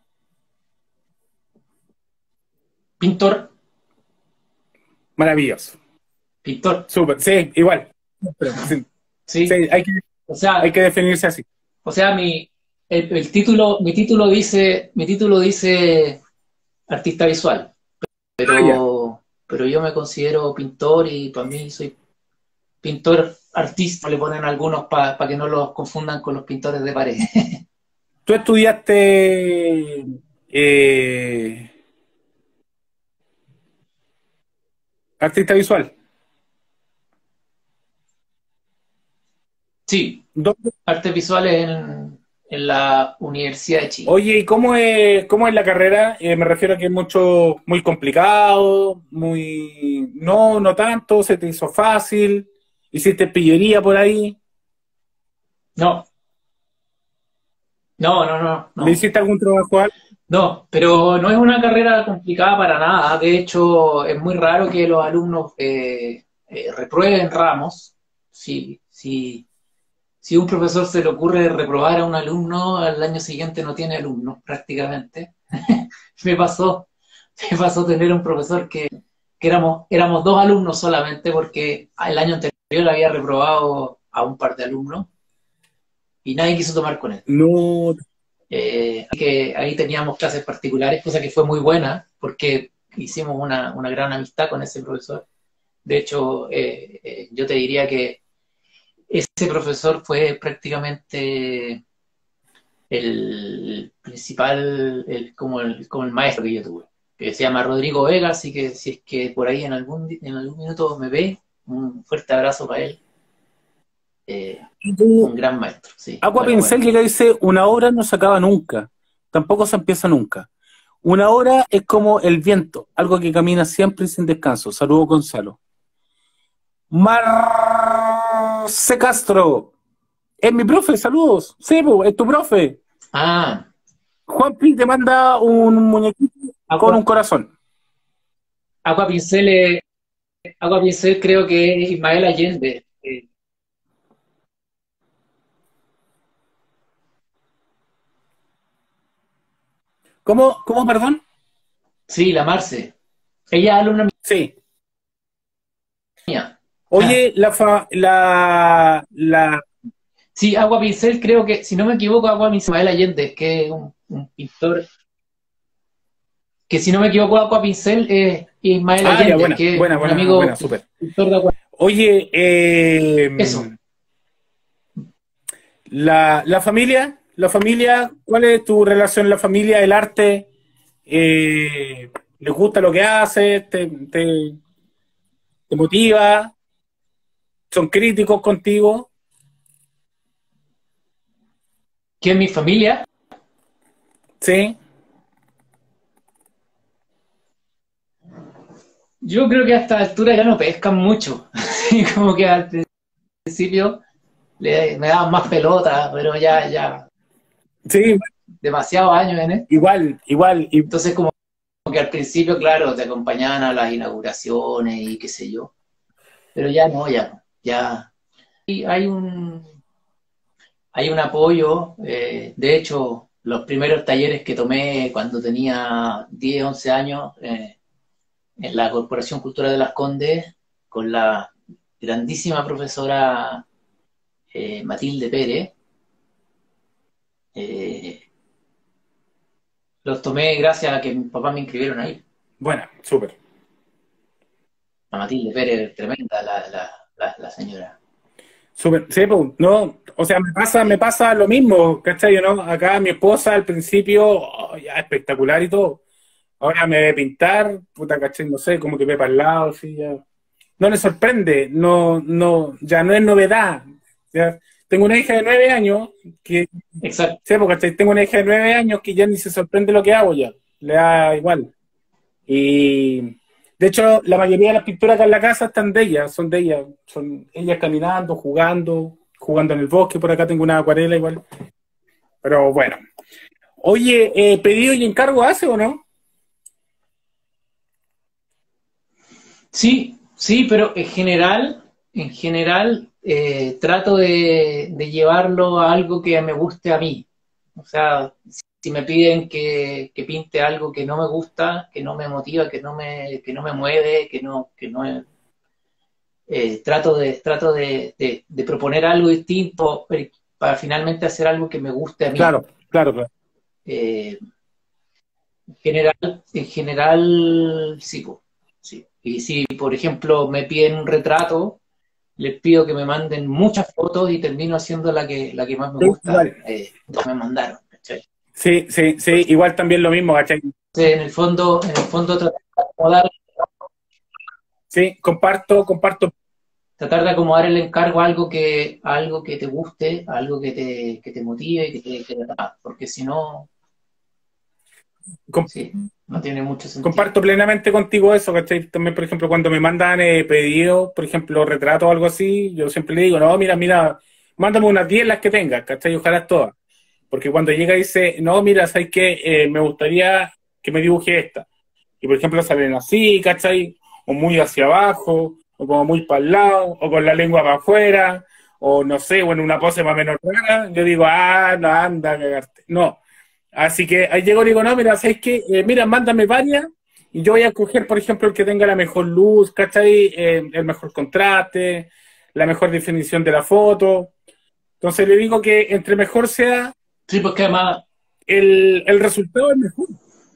Pintor. Maravilloso. Pintor. Súper, sí, igual. Sí, sí. sí hay, que, o sea, hay que definirse así. O sea, mi, el, el título, mi título dice, mi título dice artista visual, pero, ah, pero yo me considero pintor y para mí soy pintor artista, le ponen algunos para pa que no los confundan con los pintores de pared. ¿Tú estudiaste eh, artista visual? Sí, ¿Dónde? Artes visuales en, en la Universidad de Chile. Oye, ¿y cómo es, cómo es la carrera? Eh, me refiero a que es mucho, muy complicado, muy... No, no tanto, se te hizo fácil, hiciste pillería por ahí. No. No, no, no. no. ¿Le hiciste algún trabajo? No, pero no es una carrera complicada para nada. De hecho, es muy raro que los alumnos eh, eh, reprueben ramos. Si, si, si un profesor se le ocurre reprobar a un alumno, al año siguiente no tiene alumnos prácticamente. me pasó, me pasó tener un profesor que, que éramos, éramos dos alumnos solamente porque el año anterior había reprobado a un par de alumnos y nadie quiso tomar con él. No. Eh, así que ahí teníamos clases particulares, cosa que fue muy buena, porque hicimos una, una gran amistad con ese profesor. De hecho, eh, eh, yo te diría que ese profesor fue prácticamente el principal, el, como, el, como el maestro que yo tuve, que se llama Rodrigo Vega, así que si es que por ahí en algún, en algún minuto me ve, un fuerte abrazo para él. Eh, un gran maestro, sí. Agua bueno, Pincel bueno. que dice, una obra no se acaba nunca, tampoco se empieza nunca. Una obra es como el viento, algo que camina siempre y sin descanso. Saludos, Gonzalo. Marce Castro. Es mi profe, saludos. Sí, po, es tu profe. Ah, Juanpi te manda un muñequito con Agua, un corazón. Agua Pincel, eh, Agua Pincel creo que es Ismael Allende. Eh, ¿Cómo, cómo, perdón? sí, la Marce. Ella es alumna Sí. mía. Oye, la, fa, la, la... Sí, Agua Pincel creo que, si no me equivoco, Agua Pincel, Ismael Allende, que es un, un pintor, que si no me equivoco, Agua Pincel es Ismael Ah, ya, Allende, buena, que es buena, un buena, amigo buena, súper. pintor de Agua. Oye, eh, Eso. la, la familia, la familia, ¿cuál es tu relación? La familia, el arte, eh, ¿les gusta lo que haces? ¿Te, te, te motiva? ¿Son críticos contigo? Que es mi familia, Sí, yo creo que a esta altura ya no pescan mucho. Y como que al principio le, me daban más pelota, pero ya, ya, sí, demasiados años en esto. igual, igual. Y, Entonces, como que al principio, claro, te acompañaban a las inauguraciones y qué sé yo. Pero ya no, ya no. Ya. Y hay un, hay un apoyo. Eh, de hecho, los primeros talleres que tomé cuando tenía diez once años eh, en la Corporación Cultural de Las Condes, con la grandísima profesora eh, Matilde Pérez, eh, los tomé gracias a que mis papás me inscribieron ahí. bueno, súper. A Matilde Pérez, tremenda la, la, la, la señora. Súper, sí, pues, no, o sea, me pasa, me Sí. pasa lo mismo, ¿cachai? ¿No? Acá mi esposa al principio, oh, ya espectacular y todo. Ahora me ve pintar, puta, ¿cachai? No sé, como que ve para el lado, así ya. No le sorprende, no, no, ya no es novedad. Ya. Tengo una hija de nueve años que, Exacto. sí, pues, ¿cachai? Tengo una hija de nueve años que ya ni se sorprende lo que hago ya, le da igual. Y de hecho, la mayoría de las pinturas acá en la casa están de ella, son de ella, son ellas caminando, jugando, jugando en el bosque, por acá tengo una acuarela igual. Pero bueno. Oye, eh, ¿pedido y encargo hace o no? Sí, sí, pero en general, en general, eh, trato de, de llevarlo a algo que me guste a mí. O sea, si me piden que, que pinte algo que no me gusta, que no me motiva, que no me, que no me mueve, que no, que no eh, trato de, trato de, de, de proponer algo distinto eh, para finalmente hacer algo que me guste a mí. Claro, claro, claro. Eh, en general, en general, sí, po, sí. Y si, por ejemplo, me piden un retrato, les pido que me manden muchas fotos y termino haciendo la que, la que más me Sí, gusta. igual. Eh, me mandaron, ¿cachai? Sí, sí, sí, igual también lo mismo, ¿cachai? Entonces, en el fondo, en el fondo tratar de acomodar, Sí, comparto, comparto. tratar de acomodar el encargo a algo que, a algo que te guste, a algo que te, que te motive, que te, que te- porque si no, com- sí, no tiene mucho sentido. Comparto plenamente contigo eso, ¿cachai? También, por ejemplo, cuando me mandan eh, pedidos, por ejemplo, retratos o algo así, yo siempre le digo, no, mira, mira, mándame unas diez las que tengas, ¿cachai? Ojalá todas. Porque cuando llega y dice, no, mira, ¿sabes qué? Eh, me gustaría que me dibuje esta. Y por ejemplo salen así, ¿cachai? O muy hacia abajo, o como muy para el lado, o con la lengua para afuera, o no sé, o en una pose más o menos rara. Yo digo, ah, no, anda a cagarte. No. Así que ahí llego y digo, no, mira, ¿sabes qué? Eh, mira, mándame varias y yo voy a escoger, por ejemplo, el que tenga la mejor luz, ¿cachai? Eh, el mejor contraste, la mejor definición de la foto. Entonces le digo que entre mejor sea, Sí, porque además, el, el resultado es mejor.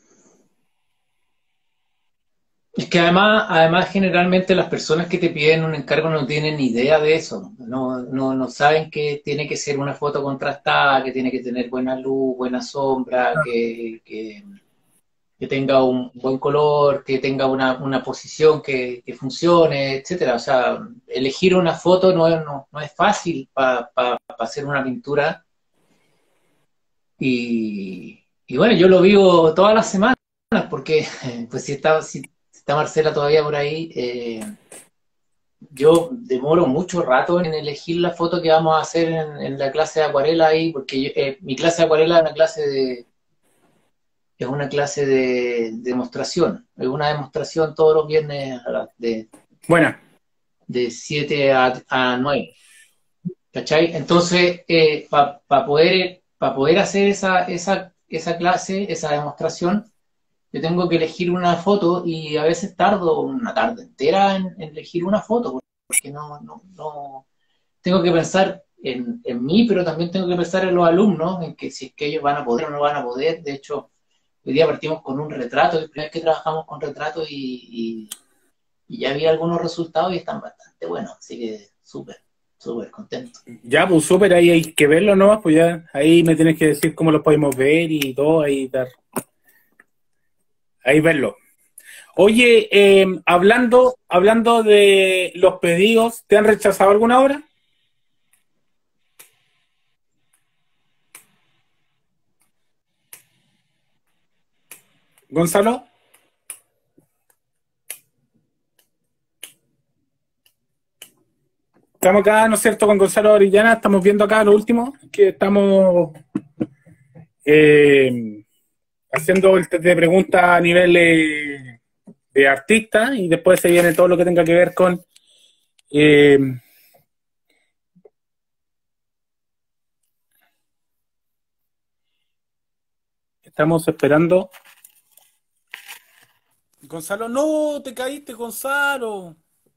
es que además, además generalmente las personas que te piden un encargo no tienen ni idea de eso, no, no, no saben que tiene que ser una foto contrastada, que tiene que tener buena luz, buena sombra, que, que, que tenga un buen color, que tenga una, una posición que, que funcione, etcétera. O sea, elegir una foto no es, no, no es fácil para pa, pa hacer una pintura. Y, y, bueno, yo lo vivo todas las semanas, porque pues si está, si está Marcela todavía por ahí, eh, yo demoro mucho rato en elegir la foto que vamos a hacer en, en la clase de acuarela ahí, porque yo- eh, mi clase de acuarela es una clase de, es una clase de, de demostración, es una demostración todos los viernes a las- de, Buena. de siete a, a nueve, ¿cachai? Entonces, para poder, para poder hacer esa, esa, esa clase, esa demostración, yo tengo que elegir una foto y a veces tardo una tarde entera en, en elegir una foto, porque no, no, no tengo que pensar en, en mí, pero también tengo que pensar en los alumnos, en que si es que ellos van a poder o no van a poder. De hecho, hoy día partimos con un retrato, es la primera vez que trabajamos con retratos y, y, y ya vi algunos resultados y están bastante buenos, así que súper, súper contento. Ya, pues súper, ahí hay que verlo, ¿no? Pues ya, ahí me tienes que decir cómo lo podemos ver y todo, ahí dar, ahí verlo. Oye, eh, hablando, hablando de los pedidos, ¿te han rechazado alguna hora? Gonzalo, estamos acá, ¿no es cierto?, con Gonzalo Orellana, estamos viendo acá lo último, que estamos eh, haciendo el test de preguntas a nivel eh, de artista y después se viene todo lo que tenga que ver con eh, estamos esperando. Gonzalo, no, te caíste, Gonzalo.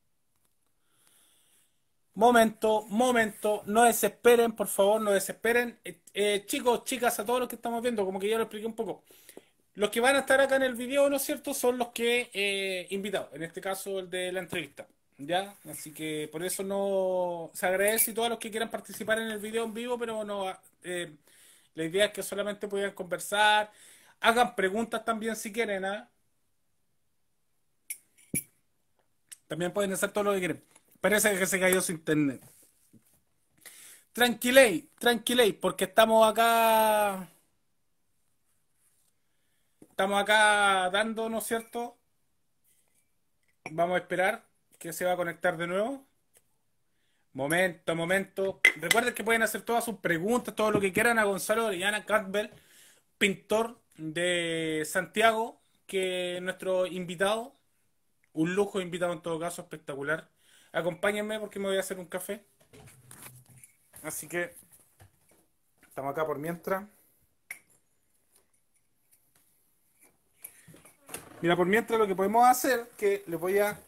Momento, momento, no desesperen, por favor, no desesperen. Eh, eh, chicos, chicas, a todos los que estamos viendo, como que ya lo expliqué un poco. Los que van a estar acá en el video, ¿no es cierto?, son los que eh, invitados, en este caso el de la entrevista, ¿ya? Así que por eso no se agradece y todos los que quieran participar en el video en vivo, pero no, eh, la idea es que solamente puedan conversar, hagan preguntas también si quieren, ¿ah? También pueden hacer todo lo que quieren. Parece que se cayó su internet. Tranquilei, tranquilei, porque estamos acá, estamos acá dando, ¿no es cierto? Vamos a esperar que se va a conectar de nuevo. Momento, momento. Recuerden que pueden hacer todas sus preguntas, todo lo que quieran a Gonzalo Orellana Campbell, pintor de Santiago, que es nuestro invitado. Un lujo de invitado en todo caso, espectacular. Acompáñenme porque me voy a hacer un café. Así que estamos acá por mientras. Mira, por mientras lo que podemos hacer, que les voy a...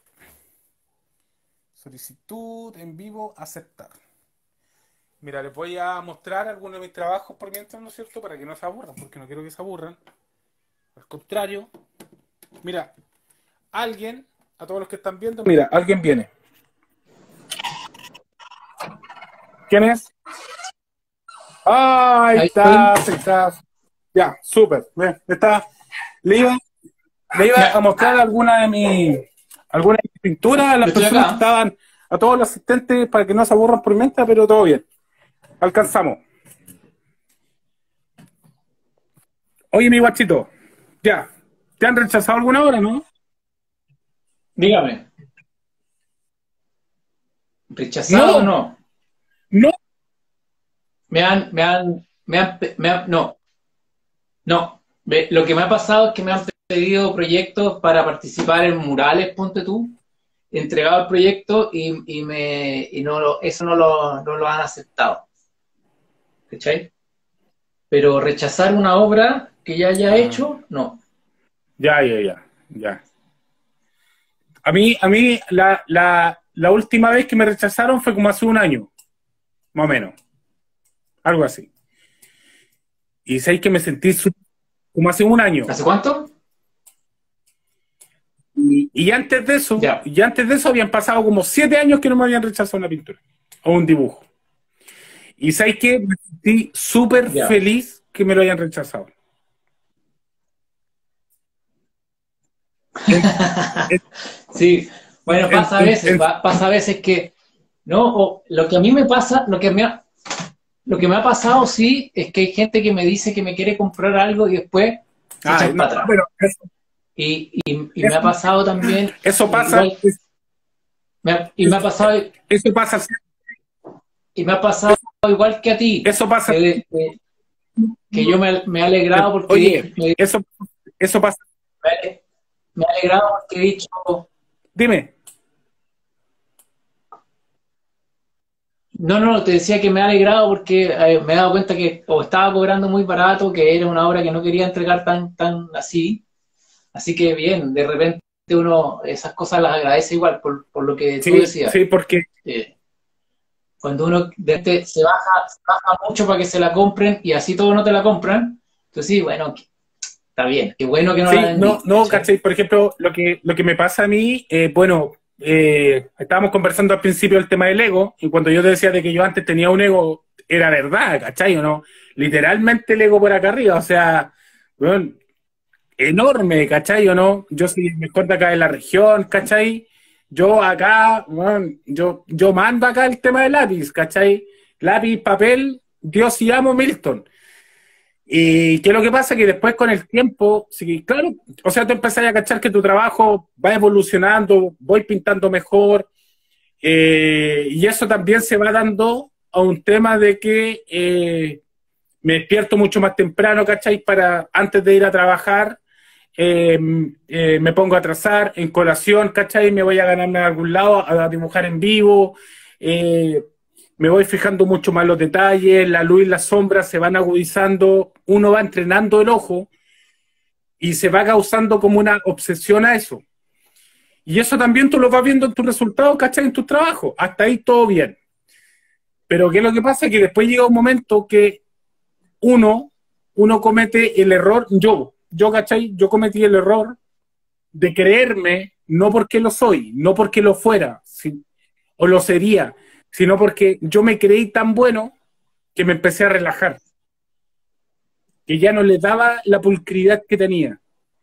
Solicitud en vivo, aceptar. Mira, les voy a mostrar algunos de mis trabajos por mientras, ¿no es cierto? Para que no se aburran, porque no quiero que se aburran. Al contrario. Mira, alguien, a todos los que están viendo, mira, alguien viene. ¿Quién es? ¡Ahí Ahí está! Ahí está. Ya, súper. Bien, está. Le iba, le iba a mostrar alguna de mis alguna de mis pinturas a las estoy personas acá. que estaban, a todos los asistentes, para que no se aburran por mientras, pero todo bien. Alcanzamos. Oye, mi guachito, ya. ¿Te han rechazado alguna hora, no? Dígame, ¿rechazado o No, no? no. Me han, me han, me han, me han- no, no. Ve, lo que me ha pasado es que me han pedido proyectos para participar en murales, ponte tú, he entregado el proyecto y, y me, y no lo, eso no lo, no lo han aceptado, ¿cachai? Pero rechazar una obra que ya haya Ah, hecho, no. ya, ya, ya, ya. A mí, a mí la, la, la última vez que me rechazaron fue como hace un año, más o menos, algo así. Y sé que me sentí su- como hace un año. ¿Hace cuánto? Y, y antes de eso, Ya. y antes de eso habían pasado como siete años que no me habían rechazado una pintura o un dibujo. Y sabes que me sentí súper Ya. feliz que me lo hayan rechazado. En- en- Sí, bueno, en- pasa a en- veces, en- pa- pasa a veces que, no, o lo que a mí me pasa, lo que me ha, lo que me ha pasado, sí, es que hay gente que me dice que me quiere comprar algo y después se Ay, echan no, para atrás. pero eso, Y, y, y me eso, ha pasado también, eso pasa, igual, Me ha- y me ha pasado, Eso pasa, y me ha pasado igual que a ti, eso pasa. que, que- que yo me, me he alegrado porque Oye, me, eso, eso pasa. me he alegrado porque he dicho, Dime. no, no, te decía que me he alegrado porque eh, me he dado cuenta que o estaba cobrando muy barato, que era una obra que no quería entregar tan, tan así, así que bien, de repente uno esas cosas las agradece igual por, por lo que tú Sí, decías. sí, porque Eh, Cuando uno de repente se baja, se baja mucho para que se la compren y así todos no te la compran, entonces sí, bueno, está bien, qué bueno que no la sí, no, vendí, no, ¿cachai? ¿cachai? Por ejemplo, lo que, lo que me pasa a mí, eh, bueno, eh, estábamos conversando al principio del tema del ego, y cuando yo te decía de que yo antes tenía un ego, era verdad, ¿cachai? ¿O no? Literalmente el ego por acá arriba, o sea, bueno, enorme, ¿cachai? ¿O no? Yo soy el mejor de acá de la región, ¿cachai? Yo acá, bueno, yo, yo mando acá el tema del lápiz, ¿cachai? Lápiz, papel, Dios y amo Milton. Y qué es lo que pasa que después con el tiempo, sí, claro, o sea, tú empezás a cachar que tu trabajo va evolucionando, voy pintando mejor, eh, y eso también se va dando a un tema de que eh, me despierto mucho más temprano, ¿cachai? Para antes de ir a trabajar, eh, eh, me pongo a trazar en colación, ¿cachai? Me voy a ganarme a algún lado, a dibujar en vivo, eh, me voy fijando mucho más los detalles, la luz y las sombras se van agudizando, uno va entrenando el ojo y se va causando como una obsesión a eso. Y eso también tú lo vas viendo en tus resultados, ¿cachai? En tus trabajos. Hasta ahí todo bien. Pero ¿qué es lo que pasa? Que después llega un momento que uno, uno comete el error, yo, yo, ¿cachai? Yo cometí el error de creerme, no porque lo soy, no porque lo fuera, si, o lo sería, sino porque yo me creí tan bueno que me empecé a relajar, que ya no le daba la pulcridad que tenía.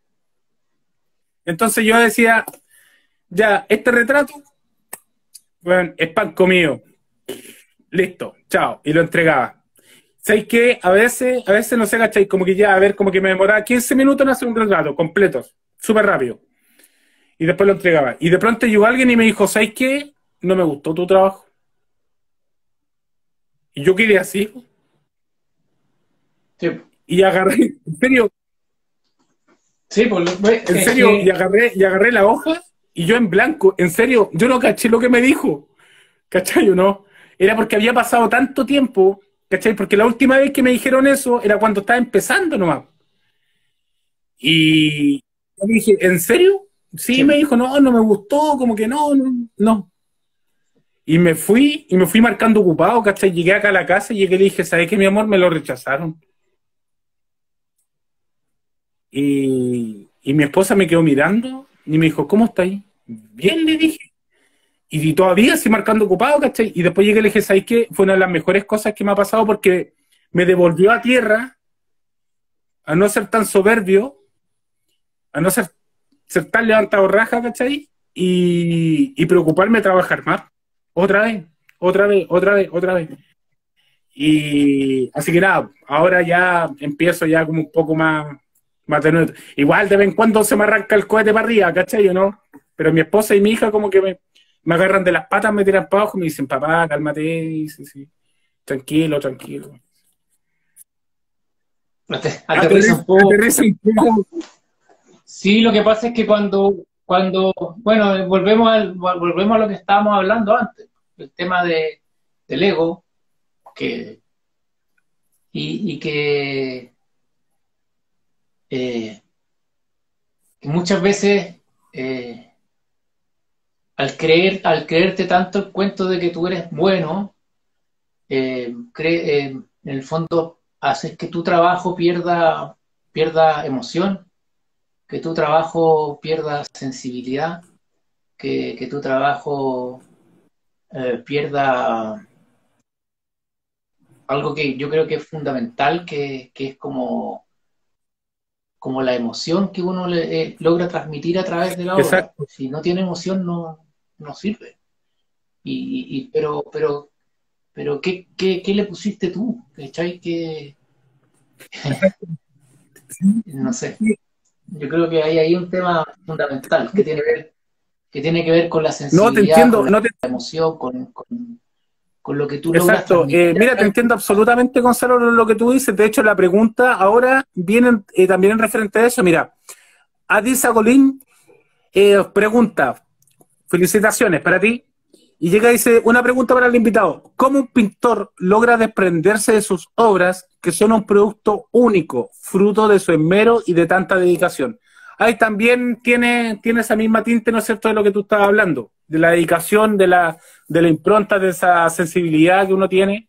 Entonces yo decía, ya, este retrato, bueno, es pan comido, listo, chao, y lo entregaba. ¿Sabéis qué? A veces, a veces no sé, ¿cachai? Como que ya, a ver, como que me demoraba quince minutos en hacer un retrato, completo, súper rápido. Y después lo entregaba. Y de pronto llegó alguien y me dijo, ¿sabes qué? No me gustó tu trabajo. Y yo quedé así. Sí, Y agarré, en serio, sí, pues, lo- pues, en es serio, y que, agarré, y agarré la hoja y yo en blanco, en serio, yo no caché lo que me dijo. ¿Cachai o no? Era porque había pasado tanto tiempo, ¿cachai? Porque la última vez que me dijeron eso era cuando estaba empezando nomás. Y yo dije, ¿en serio? Sí, sí, me pues, dijo, no, no me gustó, como que no, no, no. Y me fui, y me fui marcando ocupado, ¿cachai? Llegué acá a la casa y llegué y le dije, ¿sabes qué, mi amor? Me lo rechazaron. Y, y mi esposa me quedó mirando y me dijo, ¿cómo está ahí? Bien, le dije. Y todavía estoy marcando ocupado, ¿cachai? Y después llegué y le dije, ¿sabes qué? Fue una de las mejores cosas que me ha pasado porque me devolvió a tierra a no ser tan soberbio, a no ser, ser tan levantado raja, ¿cachai? Y, y preocuparme de trabajar más. Otra vez, otra vez, otra vez, otra vez. Y así que nada, ahora ya empiezo ya como un poco más, más de nuevo. Igual de vez en cuando se me arranca el cohete para arriba, ¿cachai? ¿O no? Pero mi esposa y mi hija como que me, me agarran de las patas, me tiran para abajo y me dicen, papá, cálmate, y sí, sí, tranquilo, tranquilo. ate- aterriza Aterriza, un poco. aterriza un poco. Sí, lo que pasa es que cuando, cuando, bueno, volvemos al, volvemos a lo que estábamos hablando antes, el tema de, del ego, que, y, y que, eh, que muchas veces eh, al creer, al creerte tanto el cuento de que tú eres bueno, eh, cree, eh, en el fondo haces que tu trabajo pierda, pierda emoción, que tu trabajo pierda sensibilidad, que, que tu trabajo eh, pierda algo que yo creo que es fundamental, que, que es como, como la emoción que uno le, eh, logra transmitir a través de la obra. Exacto. Si no tiene emoción, no, no sirve. Y, y- pero, pero, pero ¿qué, qué, qué le pusiste tú? ¿Cachai? Que, no sé. Yo creo que hay ahí un tema fundamental que tiene que ver. que tiene que ver con la No, te sensibilidad, entiendo, con la no te... emoción, con, con, con lo que tú logras Exacto. transmitir. Eh, mira, te entiendo absolutamente, Gonzalo, lo, lo que tú dices. De hecho, la pregunta ahora viene eh, también en referente a eso. Mira, Adisa Golín eh, pregunta, felicitaciones para ti. Y llega y dice, una pregunta para el invitado. ¿Cómo un pintor logra desprenderse de sus obras que son un producto único, fruto de su esmero y de tanta dedicación? Ahí también tiene, tiene esa misma tinte, ¿no es cierto?, de lo que tú estabas hablando, de la dedicación, de la, de la impronta, de esa sensibilidad que uno tiene.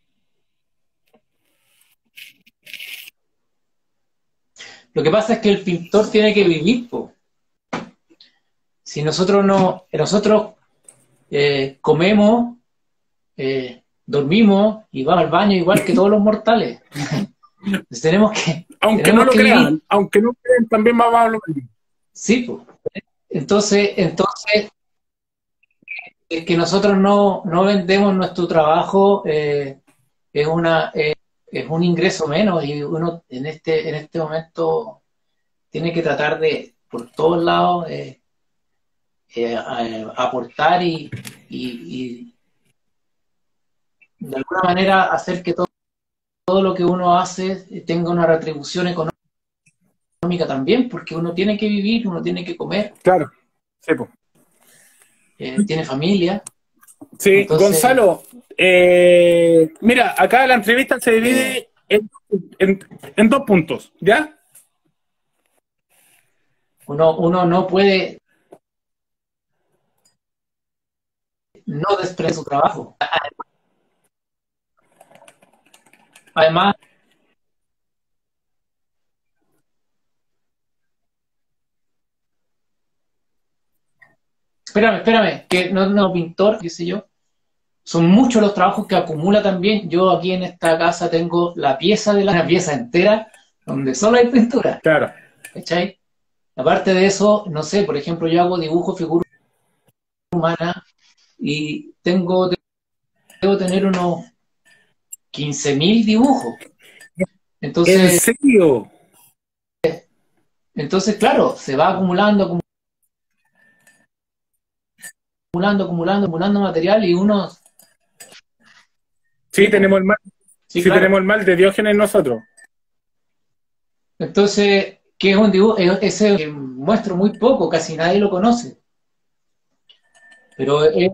Lo que pasa es que el pintor tiene que vivir, po. Si nosotros no, nosotros eh, comemos, eh, dormimos y vamos al baño igual que todos los mortales. Entonces tenemos que, Aunque tenemos no lo que crean, vivir. aunque no crean, también vamos a hablar. Sí, po. Entonces, entonces es que nosotros no, no vendemos nuestro trabajo, eh, es una eh, es un ingreso menos y uno en este en este momento tiene que tratar de por todos lados eh, eh, a- aportar y, y, y de alguna manera hacer que todo, todo lo que uno hace tenga una retribución económica también, porque uno tiene que vivir, uno tiene que comer, Claro, sí, pues. eh, tiene familia, Sí, entonces Gonzalo, eh, mira, acá la entrevista se eh, divide en, en- en dos puntos, ¿ya? uno, uno no puede no desprender su trabajo. Además, espérame, espérame, que no, no, pintor, qué sé yo, son muchos los trabajos que acumula también. Yo aquí en esta casa tengo la pieza de la una pieza entera donde solo hay pintura, Claro. ¿cachai? Aparte de eso, no sé, por ejemplo, yo hago dibujo, figura humana y tengo, debo tener unos quince mil dibujos. ¿En Entonces, serio? entonces, claro, se va acumulando, acumulando, acumulando, acumulando material y uno, Sí, sí, pues, tenemos el mal, sí, sí claro. tenemos el mal de Diógenes nosotros. Entonces, ¿qué es un dibujo? Ese que muestro muy poco, casi nadie lo conoce. Pero es,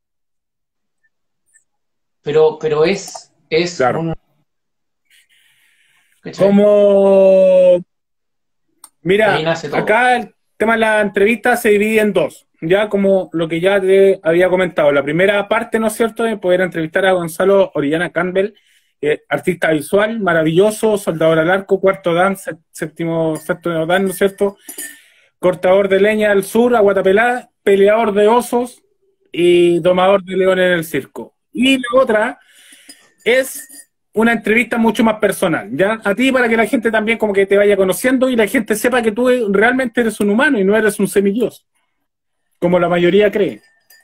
pero, pero es, es Claro. un, ¿cachai? Como, De ahí mira, nace todo. acá el tema de la entrevista se divide en dos, ya como lo que ya te había comentado. La primera parte, ¿no es cierto?, de poder entrevistar a Gonzalo Orellana Campbell, eh, artista visual, maravilloso, soldador al arco, cuarto dan, sé- séptimo, séptimo dan, ¿no es cierto?, cortador de leña al sur, aguatapelá, peleador de osos y domador de leones en el circo. Y la otra es una entrevista mucho más personal, ¿ya? A ti para que la gente también como que te vaya conociendo y la gente sepa que tú realmente eres un humano y no eres un semidios, como la mayoría cree.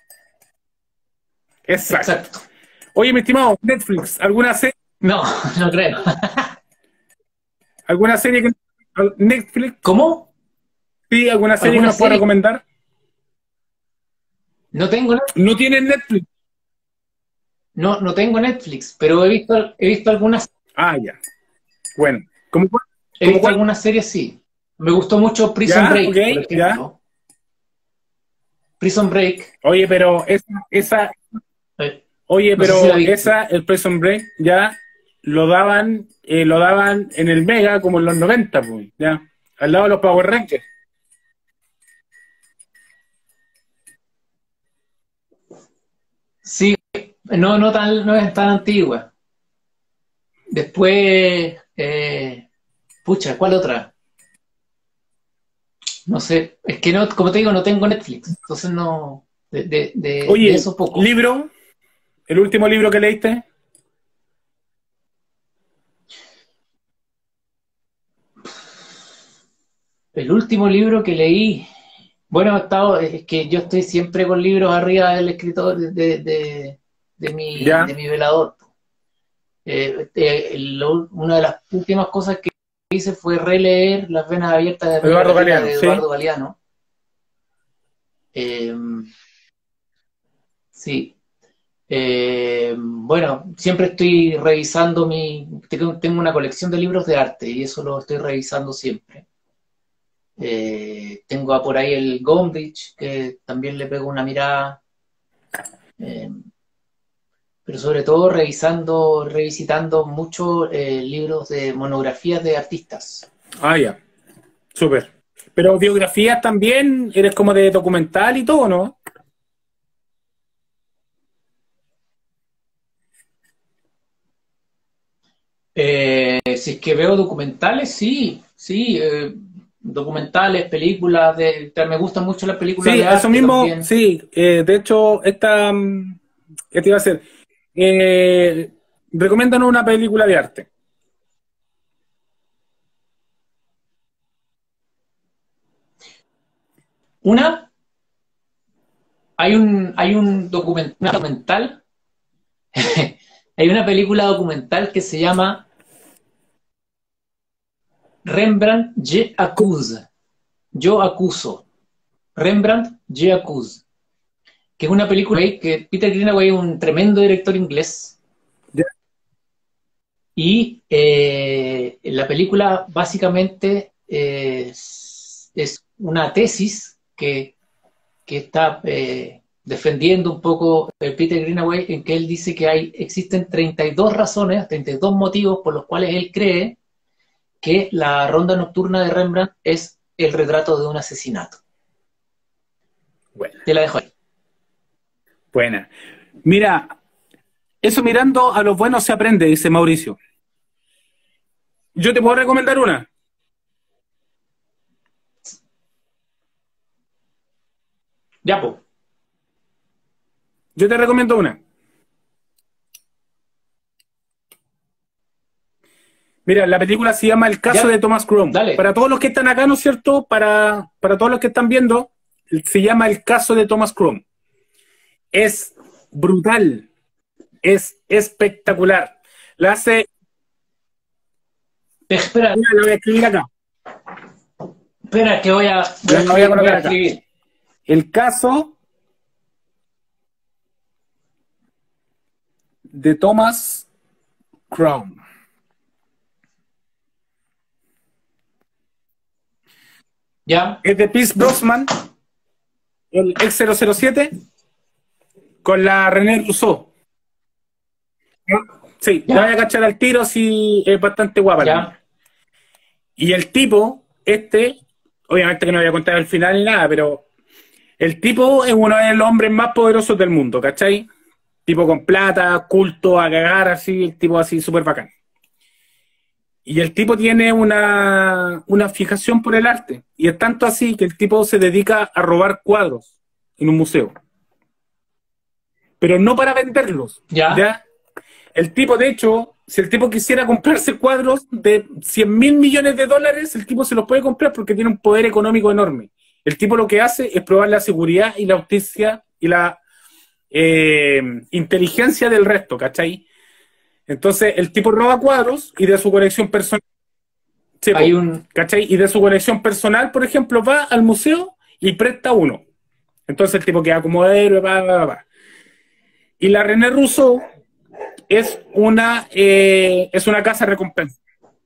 Exacto. Exacto. Oye, mi estimado, Netflix, ¿alguna serie, No, no creo. alguna serie que Netflix, ¿Cómo? sí, alguna serie que ¿Alguna nos pueda serie? recomendar? No tengo, No tienes Netflix. no, no tengo Netflix, pero he visto, he visto algunas, Ah, ya. Bueno, ¿cómo cuál? he ¿Cómo visto cuál? algunas series, sí. Me gustó mucho Prison Ya, ok, Break, por ya. ejemplo. Prison Break, Oye, pero esa, esa, eh, oye, no sé si la pero viste. esa, el Prison Break, ya lo daban, eh, lo daban en el Mega como en los noventa, pues, ya, al lado de los Power Rangers. Sí, no, no, tan, no es tan antigua. Después, eh, pucha, ¿cuál otra? No sé, es que no, como te digo, no tengo Netflix, entonces no, de, de, de, de Oye, eso poco. libro, el último libro que leíste, El último libro que leí, bueno, he estado, es que yo estoy siempre con libros arriba del escritor de, de, de mi, ya, de mi velador. Eh, eh, lo- una de las últimas cosas que hice fue releer Las venas abiertas de América Eduardo Latina Galeano, de ¿sí? Eduardo Galeano. Eh, sí. Eh, bueno, siempre estoy revisando mi... Tengo, tengo una colección de libros de arte y eso lo estoy revisando siempre. Eh, tengo por ahí el Gombrich, que también le pego una mirada, eh, pero sobre todo revisando, revisitando muchos eh, libros de monografías de artistas. Ah, ya. Súper. Pero biografías también, eres como de documental y todo, ¿no? Eh, si es que veo documentales, sí, sí, eh, documentales, películas, de, me gustan mucho las películas Sí, de eso arte mismo, también. sí. Eh, de hecho, esta, mm, ¿qué te iba a hacer? Eh, recomiéndanos una película de arte. Una, hay un, hay un document- una documental, hay una película documental que se llama Rembrandt Je accuse, yo acuso, Rembrandt Je accuse, que es una película que Peter Greenaway es un tremendo director inglés. Ya. Y eh, la película básicamente eh, es, es, una tesis que, que está eh, defendiendo un poco el Peter Greenaway, en que él dice que hay, existen treinta y dos razones, treinta y dos motivos por los cuales él cree que la ronda nocturna de Rembrandt es el retrato de un asesinato. Buena, Te la dejo ahí. buena. Mira, eso mirando a los buenos se aprende, dice Mauricio. Yo te puedo recomendar una. Ya, pues. Yo te recomiendo una. Mira, la película se llama El caso de Ya, Thomas Crown. dale. Para todos los que están acá, ¿no es cierto? Para, para todos los que están viendo, se llama El caso de Thomas Crown. Es brutal, es espectacular. La hace, Espera, mira, la voy a escribir acá. espera, que voy a, voy a, La voy a escribir, voy colocar a acá. escribir. El caso de Thomas Crown. Ya, Es de Pierce Brosnan, el ex cero cero siete, con la René Rousseau. Sí, la voy a ya, cachar al tiro, sí, es bastante guapa la mina. ya. Y el tipo, este, obviamente que no voy a contar el final ni nada, pero el tipo es uno de los hombres más poderosos del mundo, ¿cachai? Tipo con plata, culto, a cagar, así, el tipo así, súper bacán. Y el tipo tiene una, una fijación por el arte. Y es tanto así que el tipo se dedica a robar cuadros en un museo. Pero no para venderlos, Ya, ¿ya? El tipo, de hecho, si el tipo quisiera comprarse cuadros de cien mil millones de dólares, el tipo se los puede comprar porque tiene un poder económico enorme. El tipo lo que hace es probar la seguridad y la justicia y la eh, inteligencia del resto, ¿cachai? Entonces, el tipo roba cuadros y de su colección personal, sí, hay po, un... ¿cachai? Y de su colección personal, por ejemplo, va al museo y presta uno. Entonces, el tipo queda como héroe, va, va, va. Y la René Rousseau es una, eh, es una casa recompensa.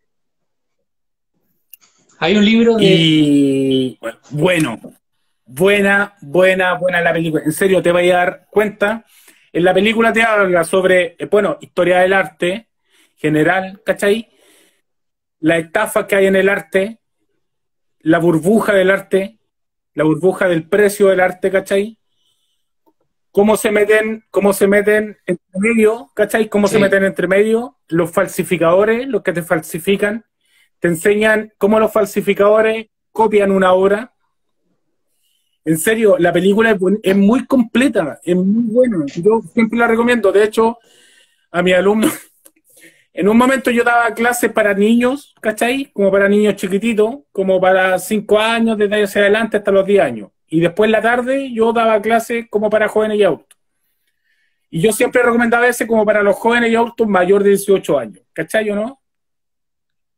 Hay un libro de... Y bueno, buena, buena, buena la película. En serio, te vas a dar cuenta. En la película te habla sobre, eh, bueno, historia del arte general, ¿cachai? La estafa que hay en el arte, la burbuja del arte, la burbuja del precio del arte, ¿cachai? Cómo se meten, cómo se meten entre medio, ¿cachai? Cómo se Sí, meten entre medio los falsificadores, los que te falsifican, te enseñan cómo los falsificadores copian una obra. En serio, la película es, es muy completa, es muy buena. Yo siempre la recomiendo. De hecho, a mis alumnos, en un momento yo daba clases para niños, ¿cachai? Como para niños chiquititos, como para cinco años, desde ahí hacia adelante hasta los diez años. Y después en la tarde yo daba clases como para jóvenes y adultos. Y yo siempre recomendaba ese como para los jóvenes y adultos mayor de dieciocho años. ¿Cachai o no?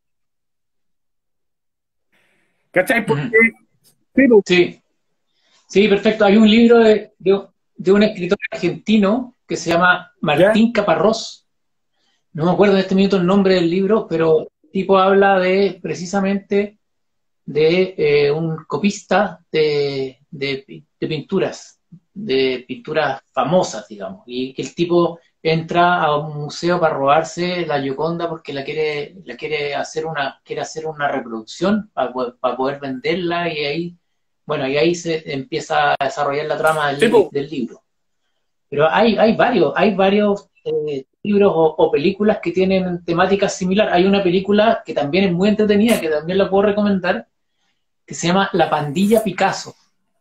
¿Cachai? Porque, ujú, sí, sí, Sí, perfecto. Hay un libro de, de, de un escritor argentino que se llama ¿Ya? Martín Caparrós. No me acuerdo en este minuto el nombre del libro, pero el tipo habla de precisamente de eh, un copista de, de, de pinturas, de pinturas famosas, digamos, y que el tipo entra a un museo para robarse la Gioconda porque la quiere, la quiere hacer una, quiere hacer una reproducción para, para poder venderla y ahí, bueno, y ahí se empieza a desarrollar la trama del, Tipo, del libro. Pero hay, hay varios, hay varios eh, libros o, o películas que tienen temáticas similares. Hay una película que también es muy entretenida, que también la puedo recomendar, que se llama La Pandilla Picasso.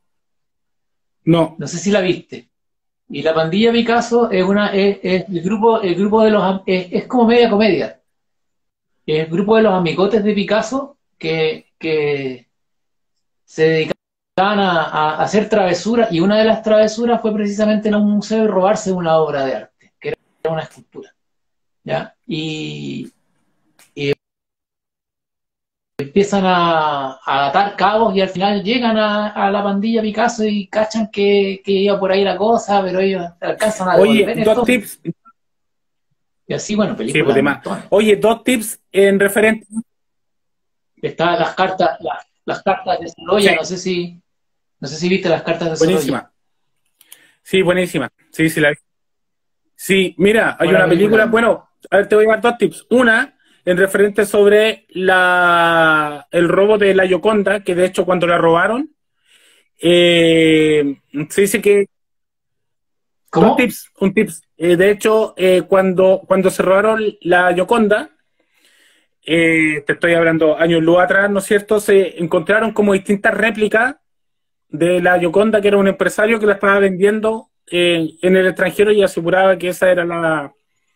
no. No sé si la viste. Y La Pandilla Picasso es una es, es el grupo el grupo de los es, es como media comedia. Es el grupo de los amigotes de Picasso que, que se dedicaban a, a hacer travesuras y una de las travesuras fue precisamente en un museo y robarse una obra de arte, que era una escultura. ¿Ya? Y, y empiezan a, a atar cabos y al final llegan a, a la pandilla Picasso y cachan que, que iba por ahí la cosa, pero ellos alcanzan a Oye, devolver dos esto. tips. Y así, bueno, Sí, pues películas, de un más. montón. Oye, dos tips en referente. Están las cartas, las, las cartas de Sí, Sorolla, no sé si, no sé si viste las cartas de Sorolla. buenísima. Sí, buenísima. Sí, sí, la vi. Sí, mira, hay Buena una película película, también. bueno, a ver, te voy a dar dos tips. Una, en referente sobre la, el robo de la Gioconda, que de hecho cuando la robaron, eh, se dice que, dos ¿Cómo? tips, un tips. Eh, de hecho, eh, cuando, cuando se robaron la Gioconda, eh, te estoy hablando años luz atrás, ¿no es cierto? Se encontraron como distintas réplicas de la Gioconda, que era un empresario que la estaba vendiendo eh, en el extranjero y aseguraba que esa era la,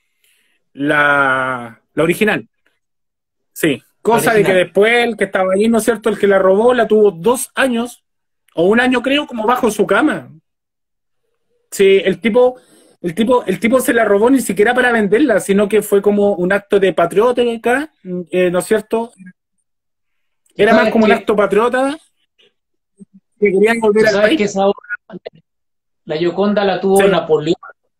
la, la original. Sí, La cosa de que original. después el que estaba allí, ¿no es cierto? El que la robó la tuvo dos años, o un año creo, como bajo su cama. Sí, el tipo, el tipo, el tipo se la robó ni siquiera para venderla, sino que fue como un acto de patriota, eh, ¿no es cierto? Tú Era más sabes como un que, acto patriota que querían tú volver al sabes país. que esa obra, la Gioconda la tuvo Sí, Napoleón.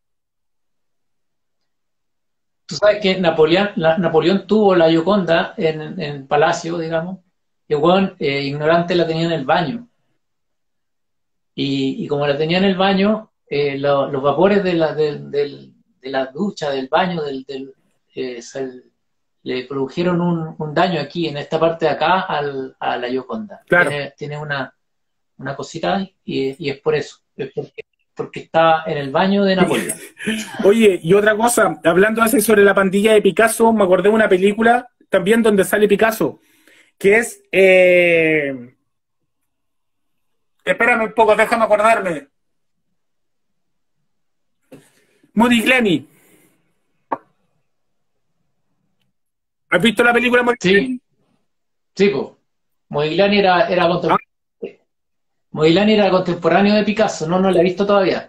Tú sabes que Napoleón, la, Napoleón tuvo la Gioconda en, en el palacio, digamos, y el weón, eh, ignorante, la tenía en el baño. Y, y como la tenía en el baño, eh, lo, los vapores de la, de, de, de la ducha, del baño, del, del, eh, se, le produjeron un, un, daño aquí, en esta parte de acá, al, a la Gioconda. claro. Tiene, tiene una, una cosita y, y es por eso, es porque, porque está en el baño de Napoleón. Oye, y otra cosa, hablando así sobre la pandilla de Picasso, me acordé de una película también donde sale Picasso, que es... Eh... Espérame un poco, déjame acordarme. Modigliani. ¿Has visto la película Sí, Modigliani? sí, pues. Modigliani era, era, Ah, Modigliani era contemporáneo de Picasso, no, no la he visto todavía,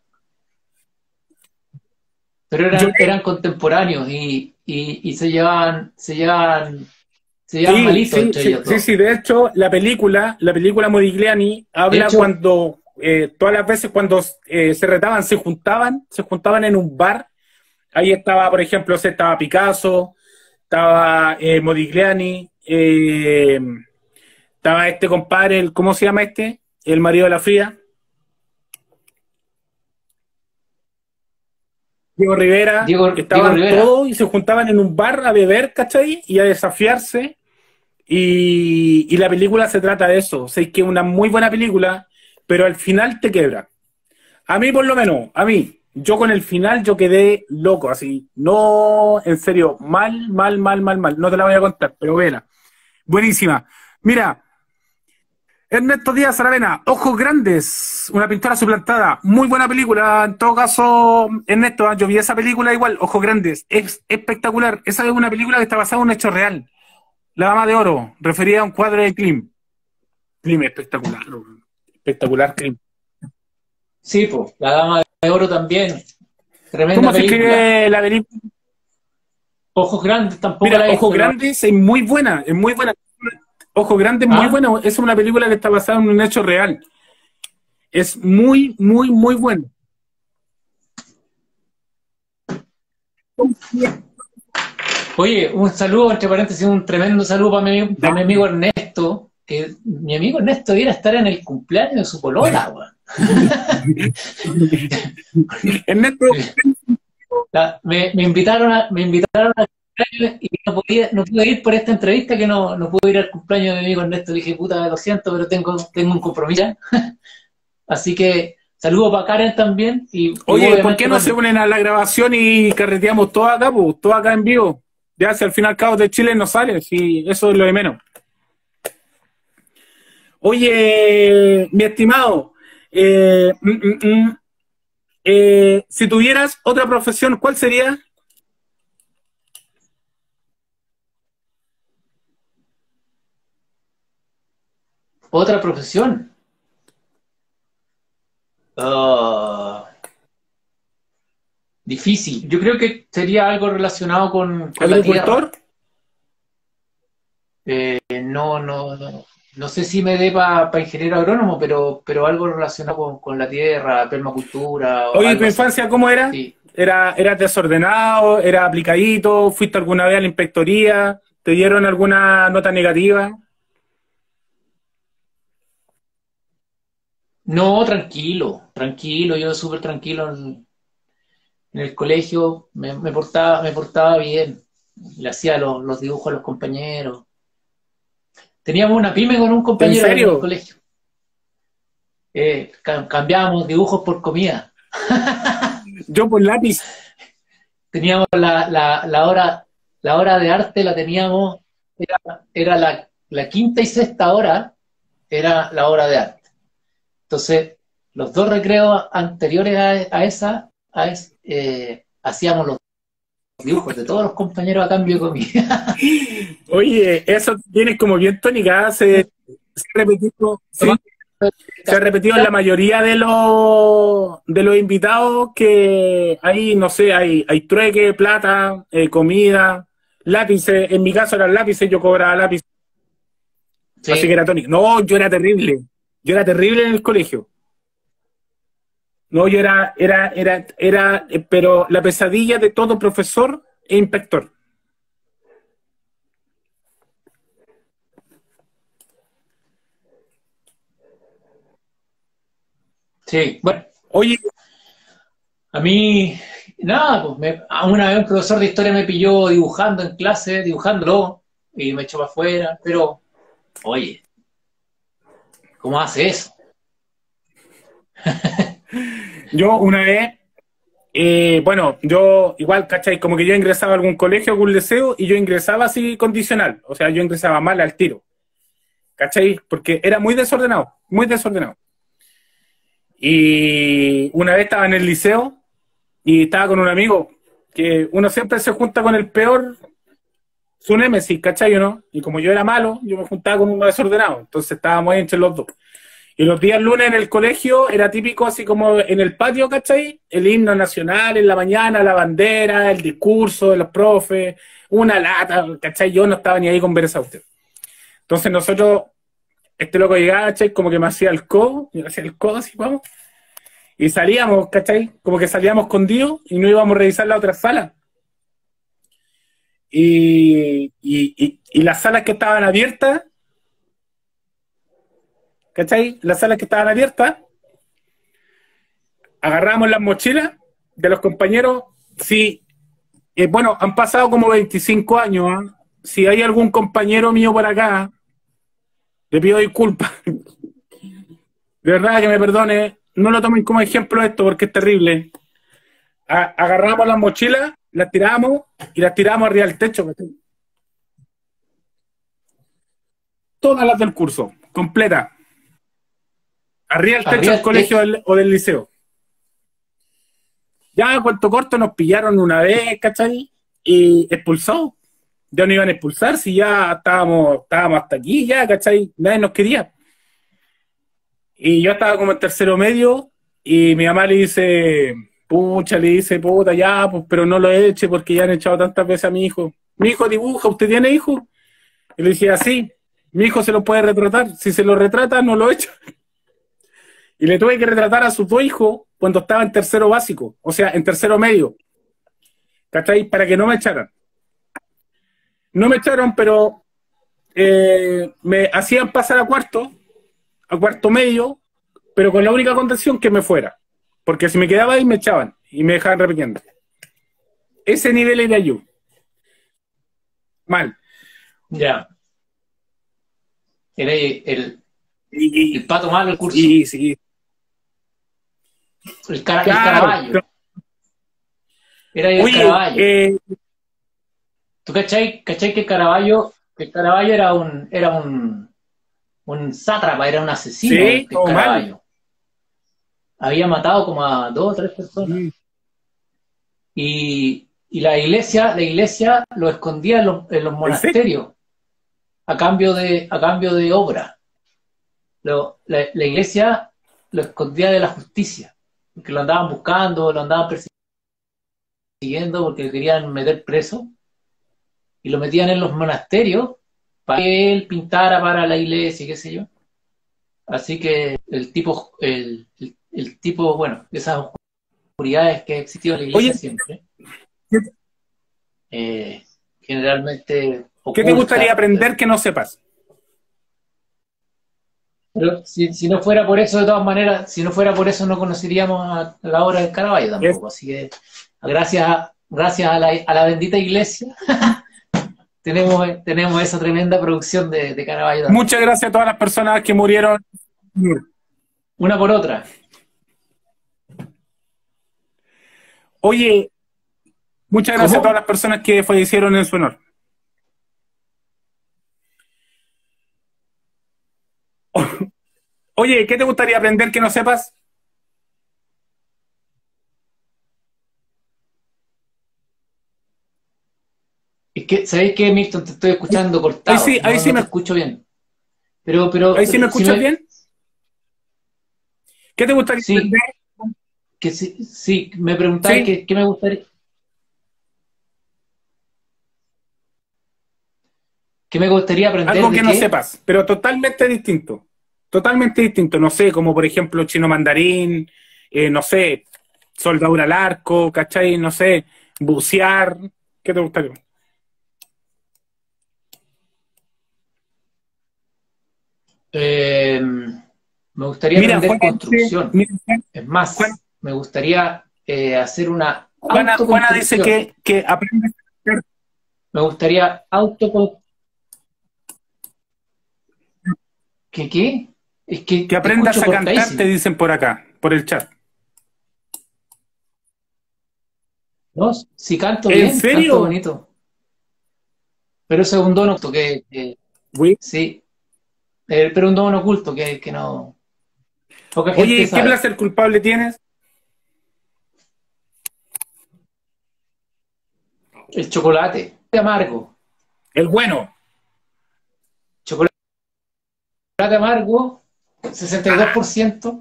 pero yo, eran, eran contemporáneos y, y, y se llevaban, se llevaban, se llevaban sí, malitos sí, entre sí, ellos sí, dos. sí, de hecho, la película, la película Modigliani De habla hecho, cuando, eh, todas las veces cuando eh, se retaban, se juntaban, se juntaban en un bar. Ahí estaba, por ejemplo, estaba Picasso, estaba eh, Modigliani, eh, estaba este compadre, el, ¿cómo se llama este? El marido de la Frida, Diego Rivera, Diego, Diego estaban Rivera, todos y se juntaban en un bar a beber, ¿cachai? Y a desafiarse. Y, y la película se trata de eso. O sea, es que es una muy buena película, pero al final te quebra. A mí, por lo menos, a mí, yo con el final yo quedé loco, así. No, en serio, mal, mal, mal, mal, mal. No te la voy a contar, pero vela. Buenísima. Mira, Ernesto Díaz Aravena, Ojos Grandes, una pintura suplantada. Muy buena película. En todo caso, Ernesto, yo vi esa película igual, Ojos Grandes. Es espectacular. Esa es una película que está basada en un hecho real. La Dama de Oro, referida a un cuadro de Klim. Klim, espectacular. Espectacular, Klim. sí, pues, La Dama de Oro también, tremenda ¿Cómo se película. escribe la película? Ojos Grandes tampoco Mira, la he Ojos visto, la... Grandes es muy buena, es muy buena. Ojos Grandes es muy ¿Ah? buena, es una película que está basada en un hecho real. Es muy, muy, muy bueno. Oye, un saludo, entre paréntesis, un tremendo saludo para mi, para mi amigo Ernesto, que mi amigo Ernesto debiera estar en el cumpleaños de su polola, weón. Ernesto, La- me, me invitaron a, me invitaron al cumpleaños y no podía, no pude ir por esta entrevista, que no, no pude ir al cumpleaños de mi amigo Ernesto. Le dije, puta, lo siento, pero tengo, tengo un compromiso. Así que saludo para Karen también. Y, y oye, ¿por obviamente qué no para se mí. unen a la grabación y carreteamos todos acá, pues, todos acá en vivo? Ya, si al fin y al cabo de Chile no sale, si eso es lo de menos. Oye, mi estimado, eh, mm, mm, mm, eh, si tuvieras otra profesión, ¿cuál sería? Otra profesión. Ah, difícil. Yo creo que sería algo relacionado con, con la ¿Agricultor? tierra. Eh, no, no, no, no sé si me dé para pa ingeniero agrónomo, pero, pero algo relacionado con, con la tierra, permacultura o Oye, ¿tu algo así. infancia cómo era? Sí. ¿Era, eras desordenado? ¿Era aplicadito? ¿Fuiste alguna vez a la inspectoría? ¿Te dieron alguna nota negativa? No, tranquilo, tranquilo, yo súper tranquilo en, en el colegio, me, me portaba, me portaba bien, le hacía los, los dibujos a los compañeros. Teníamos una pyme con un ¿En compañero en el serio? colegio. Eh, ca- cambiábamos dibujos por comida. Yo por lápiz. Teníamos la, la, la hora, la hora de arte, la teníamos, era, era la, la quinta y sexta hora, era la hora de arte. Entonces, los dos recreos anteriores a, a esa, a es- eh, hacíamos los dibujos de todos los compañeros a cambio de comida. Oye, eso tienes como bien tónica, se, se ha repetido, sí, se ha repetido en la mayoría de los de los invitados que hay, no sé, hay, hay trueque, plata, eh, comida, lápices. En mi caso eran lápices, yo cobraba lápices, así que Sí, era tónica. No, yo era terrible, yo era terrible en el colegio. No, yo era, era, era, era, eh, pero la pesadilla de todo profesor e inspector. sí. Bueno, Oye, a mí, nada, pues me, a una vez un profesor de historia me pilló dibujando en clase, dibujándolo, y me echó para afuera, pero, oye, ¿cómo hace eso? yo una vez, eh, bueno, yo igual, ¿cachai? Como que yo ingresaba a algún colegio, algún liceo, y yo ingresaba así condicional, o sea, yo ingresaba mal al tiro, ¿cachai? Porque era muy desordenado, muy desordenado. Y una vez estaba en el liceo y estaba con un amigo, que uno siempre se junta con el peor, su némesis, ¿cachai o no? Y como yo era malo, yo me juntaba con uno desordenado, entonces estábamos ahí entre los dos. Y los días lunes en el colegio era típico así como en el patio, ¿cachai? El himno nacional en la mañana, la bandera, el discurso de los profes, una lata, ¿cachai? Yo no estaba ni ahí con ver esa usted. Entonces nosotros, este loco llegaba, ¿cachai? Como que me hacía el codo, yo hacía el codo así, vamos, y salíamos, ¿cachai? Como que salíamos escondidos y no íbamos a revisar la otra sala. Y, y, y, y las salas que estaban abiertas, ¿cachai? Las salas que estaban abiertas, agarramos las mochilas de los compañeros. Si, eh, bueno, han pasado como veinticinco años. ¿eh? Si hay algún compañero mío por acá, le pido disculpas. De verdad que me perdone. No lo tomen como ejemplo esto porque es terrible. A, agarramos las mochilas, las tiramos y las tiramos arriba del techo. ¿cachai? Todas las del curso, completa. Arriba del techo Arriba del el colegio techo. del, o del liceo. Ya, cuento corto, nos pillaron una vez, ¿cachai? Y expulsados. Ya no iban a expulsar si ya estábamos, estábamos hasta aquí, ya, ¿cachai? Nadie nos quería. Y yo estaba como en tercero medio y mi mamá le dice, pucha, le dice, puta, ya, pues, pero no lo eche porque ya han echado tantas veces a mi hijo. Mi hijo dibuja, ¿usted tiene hijo? Y le dije, así, mi hijo se lo puede retratar. Si se lo retrata, no lo echa. Y le tuve que retratar a sus dos hijos cuando estaba en tercero básico, o sea, en tercero medio, ¿cachai? Para que no me echaran. No me echaron, pero eh, me hacían pasar a cuarto, a cuarto medio, pero con la única condición que me fuera. Porque si me quedaba ahí me echaban y me dejaban repitiendo. Ese nivel era yo. Mal. Ya. Era el, Y, el pato malo del curso. Sí, sí. El, cara, Claro, el Caraballo. pero, Era el oye, Caraballo. Eh, ¿Tú cachai, cachai que el Caraballo, que el Caraballo era un, era un, un sátrapa, era un asesino? sí, el, el todo Caraballo. mal. Había matado como a dos o tres personas. Mm. Y, y la iglesia, la iglesia lo escondía en los, en los monasterios a cambio de, a cambio de obra. Lo, la, la iglesia lo escondía de la justicia, porque lo andaban buscando, lo andaban persiguiendo porque lo querían meter preso, y lo metían en los monasterios para que él pintara para la iglesia y qué sé yo. Así que el tipo, el, el, el tipo, bueno, esas oscuridades que ha existido en la iglesia Oye, siempre, eh, generalmente ¿qué te gustaría oculta, aprender que no sepas? pero si, si no fuera por eso, de todas maneras, si no fuera por eso no conoceríamos a la obra del Caraballo tampoco. Es... Así que gracias a, gracias a la, a la bendita iglesia tenemos, tenemos esa tremenda producción de, de Caraballo también. Muchas gracias a todas las personas que murieron. Una por otra. Oye, muchas gracias ¿Cómo? a todas las personas que fallecieron en su honor. Oye, ¿qué te gustaría aprender que no sepas? Es que, ¿sabéis qué, Milton? Te estoy escuchando cortado. Ahí sí, ahí no, sí no me te escucho bien. Pero, pero, ahí sí me si escuchas me... bien. ¿Qué te gustaría Sí, aprender? que sí, sí, me preguntáis Sí. qué, qué me gustaría... ¿Qué me gustaría aprender? Algo ¿De que no qué? sepas, pero totalmente distinto. Totalmente distinto. No sé, como por ejemplo chino mandarín, eh, no sé, soldadura al arco, ¿cachai? No sé, bucear. ¿Qué te gustaría? Eh, me gustaría Mira, aprender Juana dice, construcción. mira, Es más, Juana, me gustaría eh, hacer una Juana, Juana dice autoconstrucción. que, que aprendes a hacer. Me gustaría autoconstrucción. ¿Qué qué? Es que Que te aprendas escucho a cantar, te cortadísimo. dicen por acá, por el chat. ¿No? Si canto ¿En bien, canto serio? bonito. Pero eso es un don oculto que, que Güey. sí, eh, pero un don oculto que, que no poca gente Oye, ¿qué sabe. placer culpable tienes? El chocolate amargo. El bueno. Chocolate amargo, sesenta y dos por ciento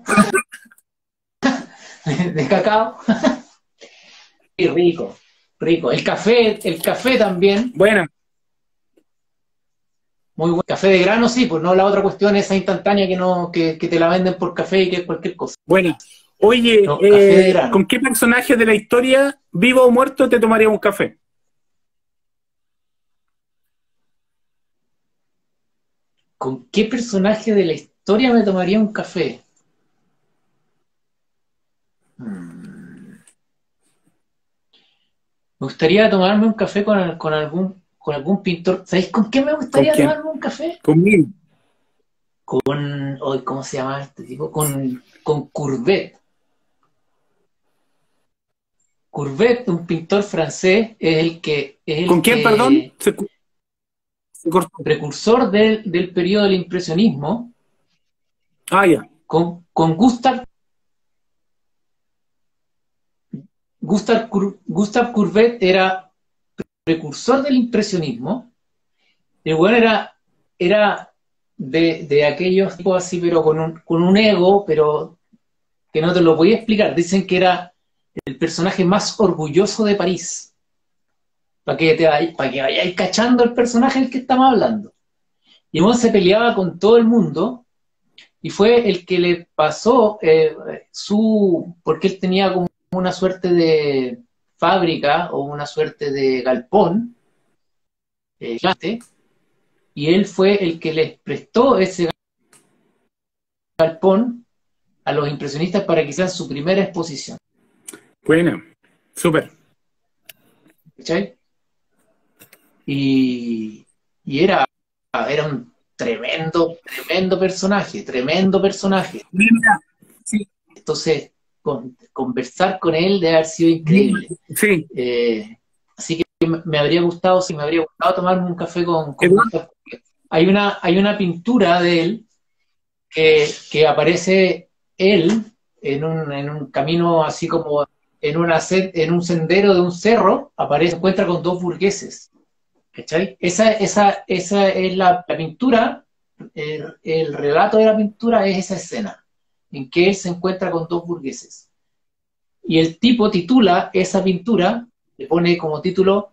de cacao. Y rico, rico. El café, el café también, Bueno. muy buen. Café de grano, sí, pues no la otra cuestión esa instantánea que no, que, que te la venden por café y que es cualquier cosa. Bueno. Oye, No, café de eh, grano. ¿con qué personaje de la historia, vivo o muerto, te tomaría un café? ¿Con qué personaje de la historia me tomaría un café? Hmm. Me gustaría tomarme un café con, con algún con algún pintor. ¿Sabéis con qué me ¿Con gustaría quién? tomarme un café? Conmigo. Con, oh, ¿cómo se llama este tipo? Con, con Courbet. Courbet, un pintor francés, es el que es el ¿Con quién, perdón? que Se, se cortó. precursor del, del periodo del impresionismo, Ah, ya. con, con Gustave Gustave, Gustave Courbet era precursor del impresionismo. El bueno era, era de, de aquellos tipos así, pero con un, con un ego, pero que no te lo podía explicar. Dicen que era el personaje más orgulloso de París. Para que, te vay, para que vayáis cachando el personaje del que estamos hablando. Y uno se peleaba con todo el mundo, y fue el que le pasó eh, su, porque él tenía como una suerte de fábrica o una suerte de galpón eh, gigante, y él fue el que les prestó ese galpón a los impresionistas para que hicieran su primera exposición. Bueno, súper. ¿Cachai? Y, y era, era un tremendo, tremendo personaje, tremendo personaje. Mira, sí. Entonces, con, conversar con él debe haber sido increíble. Sí. Eh, así que me, me habría gustado, sí, me habría gustado tomarme un café con, con Gustav. Hay una, hay una pintura de él que, que aparece él en un, en un camino así como en, una, en un sendero de un cerro, aparece, se encuentra con dos burgueses. ¿Cachai? Esa, esa, esa es la, la pintura, el, el relato de la pintura es esa escena, en que él se encuentra con dos burgueses. Y el tipo titula esa pintura, le pone como título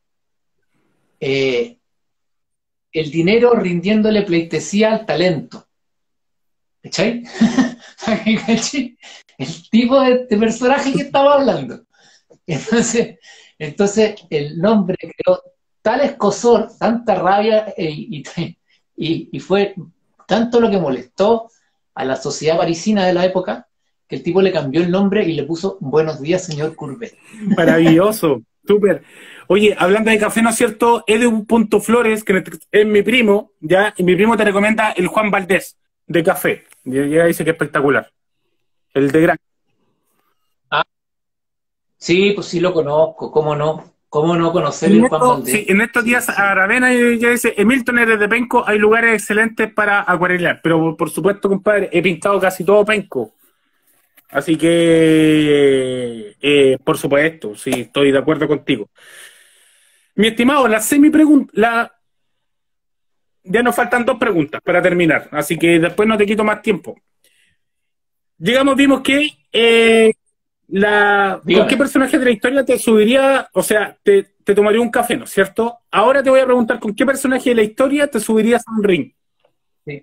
eh, El dinero rindiéndole pleitesía al talento. ¿Cachai? ¿Cachai? El tipo de, de personaje que estaba hablando. Entonces, entonces el nombre creó tal escozor, tanta rabia eh, y, y, y fue tanto lo que molestó a la sociedad parisina de la época que el tipo le cambió el nombre y le puso Buenos días, señor Courbet. Maravilloso, súper. Oye, hablando de café, ¿no es cierto? Edu Punto Flores, que es mi primo, ya, y mi primo te recomienda el Juan Valdés de café. Ya, ya dice que es espectacular. El de gran. Ah, sí, pues sí lo conozco, ¿cómo no? ¿Cómo no conocer En el Juan esto, Valdés? sí, en estos Sí, días sí. Aravena ya dice, en Milton es de penco, hay lugares excelentes para acuarelar, pero por, por supuesto, compadre, he pintado casi todo penco. Así que, eh, por supuesto, sí, estoy de acuerdo contigo. Mi estimado, la semi pregunta, la... ya nos faltan dos preguntas para terminar, así que después no te quito más tiempo. Llegamos, vimos que eh, la, ¿con qué Dígame. personaje de la historia te subiría, o sea, te, te tomaría un café, ¿no es cierto? Ahora te voy a preguntar, ¿con qué personaje de la historia te subirías a un ring? Sí.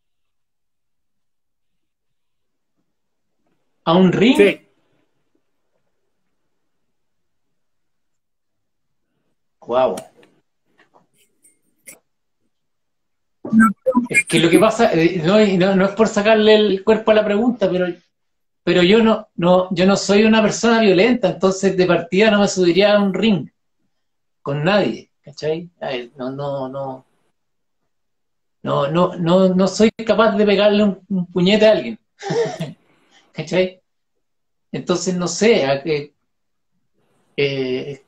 ¿A un ring? Sí. Wow. Es que lo que pasa, eh, no, no, no es por sacarle el cuerpo a la pregunta, pero, pero yo no, no, yo no soy una persona violenta, entonces de partida no me subiría a un ring con nadie, ¿cachai? Ay, no, no, no, no, no, no, no soy capaz de pegarle un, un puñete a alguien, ¿cachai? Entonces no sé, a que, eh,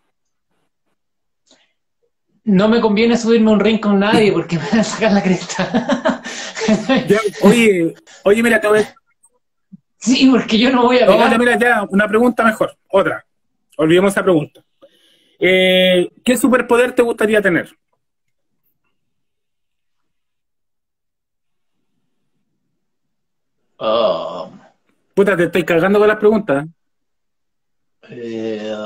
no me conviene subirme a un ring con nadie porque me van a sacar la cresta. Ya, oye, oye, mira, te voy a... Sí, porque yo no voy a No, ya, pegar. mira, ya, una pregunta mejor, otra. Olvidemos esa pregunta. Eh, ¿qué superpoder te gustaría tener? Oh, Puta, te estoy cargando con las preguntas. eh,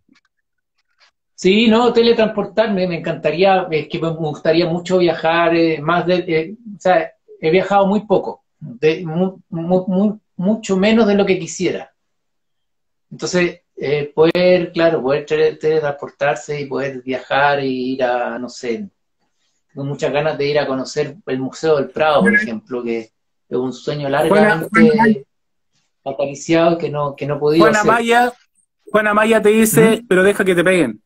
sí, no, teletransportarme, me encantaría, es que me gustaría mucho viajar, eh, más de, eh, o sea, he viajado muy poco, de, mu, mu, mu, mucho menos de lo que quisiera. Entonces, eh, poder, claro, poder tele, teletransportarse y poder viajar e ir a, no sé, tengo muchas ganas de ir a conocer el Museo del Prado, por ejemplo, que es un sueño Juana, Juana, largamente acariciado que no, que no he podido Juana hacer. Maya, Juana Maya te dice, ¿Mm? pero deja que te peguen.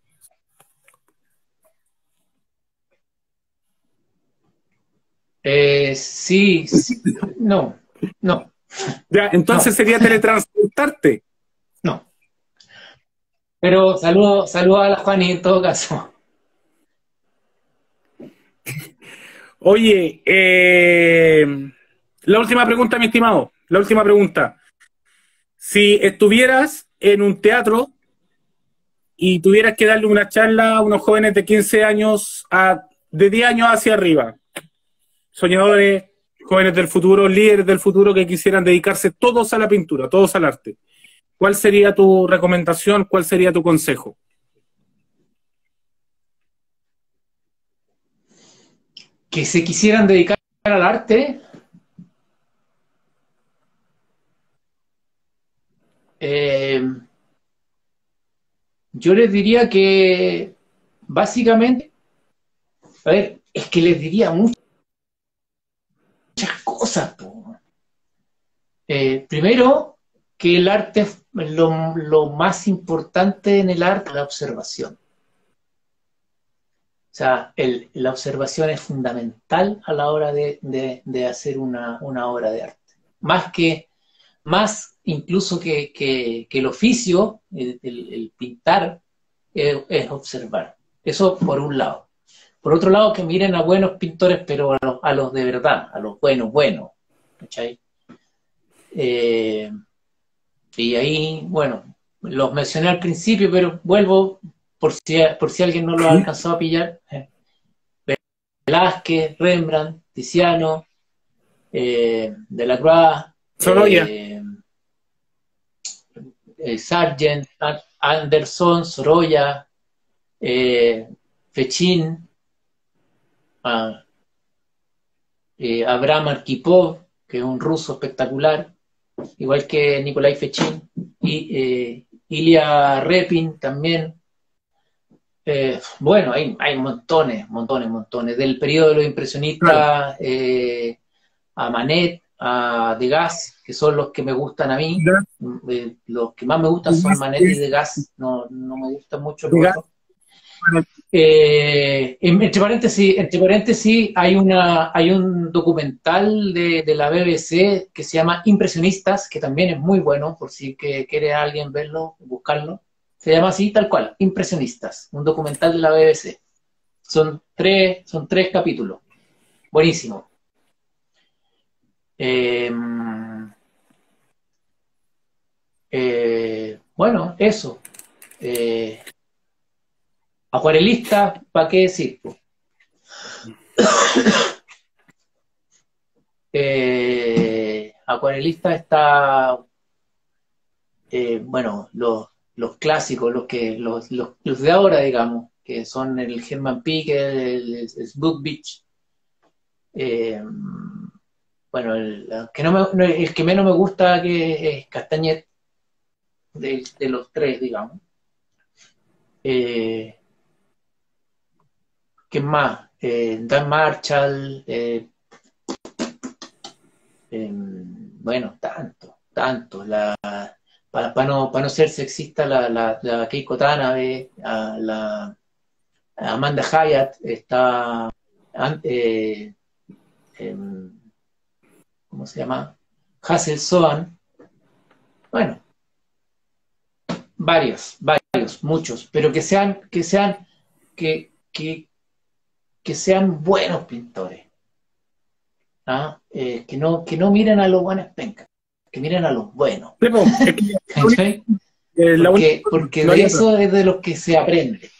Eh, sí, sí, no, no, Ya, entonces no, sería teletransportarte. no. Pero saludo, saludo a la Fanny en todo caso. Oye, eh, la última pregunta, mi estimado. La última pregunta. Si estuvieras en un teatro y tuvieras que darle una charla a unos jóvenes de quince años, a, de diez años hacia arriba, soñadores, jóvenes del futuro, líderes del futuro que quisieran dedicarse todos a la pintura, todos al arte, ¿cuál sería tu recomendación? ¿Cuál sería tu consejo? Que se quisieran dedicar al arte, Eh, yo les diría que básicamente, a ver, es que les diría muchas cosas. Po. Eh, primero, que el arte, lo, lo más importante en el arte es la observación. O sea, el, la observación es fundamental a la hora de, de, de hacer una, una obra de arte. Más que, más incluso que, que, que el oficio, el, el, el pintar, es, es observar. Eso por un lado. Por otro lado, que miren a buenos pintores, pero a los, a los de verdad, a los buenos, buenos. ¿Cachai? Eh, y ahí, bueno, los mencioné al principio, pero vuelvo por si, por si alguien no lo ha alcanzado a pillar. Velázquez, Rembrandt, Tiziano, eh, Delacroix, Sorolla. eh, eh, Sargent, Anderson, Sorolla, eh, Fechin, ah, eh, Abraham Arkhipov, que es un ruso espectacular, igual que Nikolai Fechin, y eh, Ilya Repin también. Eh, bueno, hay, hay montones, montones, montones. Del periodo de los impresionistas, eh, a Manet, a Degas, que son los que me gustan a mí. Eh, los que más me gustan son Manet y Degas, no, no me gustan mucho los otros. Eh, entre paréntesis, entre paréntesis hay, una, hay un documental de, de la B B C que se llama Impresionistas, que también es muy bueno, por si que quiere alguien verlo, buscarlo. Se llama así, tal cual, Impresionistas, un documental de la B B C. Son tres, son tres capítulos. Buenísimo. Eh, eh, bueno, eso. Eh, acuarelista, ¿para qué decir? eh, acuarelista está, eh, bueno, los, los clásicos, los que los, los, los de ahora, digamos, que son el Hermann Piquer, el, el, el Book Beach. Eh, bueno, el, que no me, el que menos me gusta que es Castagnet, de, de los tres, digamos. Eh, ¿Qué más? Eh, Dan Marshall, eh, eh, bueno, tanto, tanto. La, para pa no, pa no ser sexista, la, la, la Keiko Tanabe, a la a Amanda Hyatt, está, eh, eh, ¿cómo se llama? Hazel Sohan. Bueno, varios, varios, muchos, pero que sean, que sean, que, que, que sean buenos pintores. ¿Ah? Eh, que, no, que no miren a los buenos pencas, que miren a los buenos. ¿Okay? Porque, porque de eso es de los que se aprende.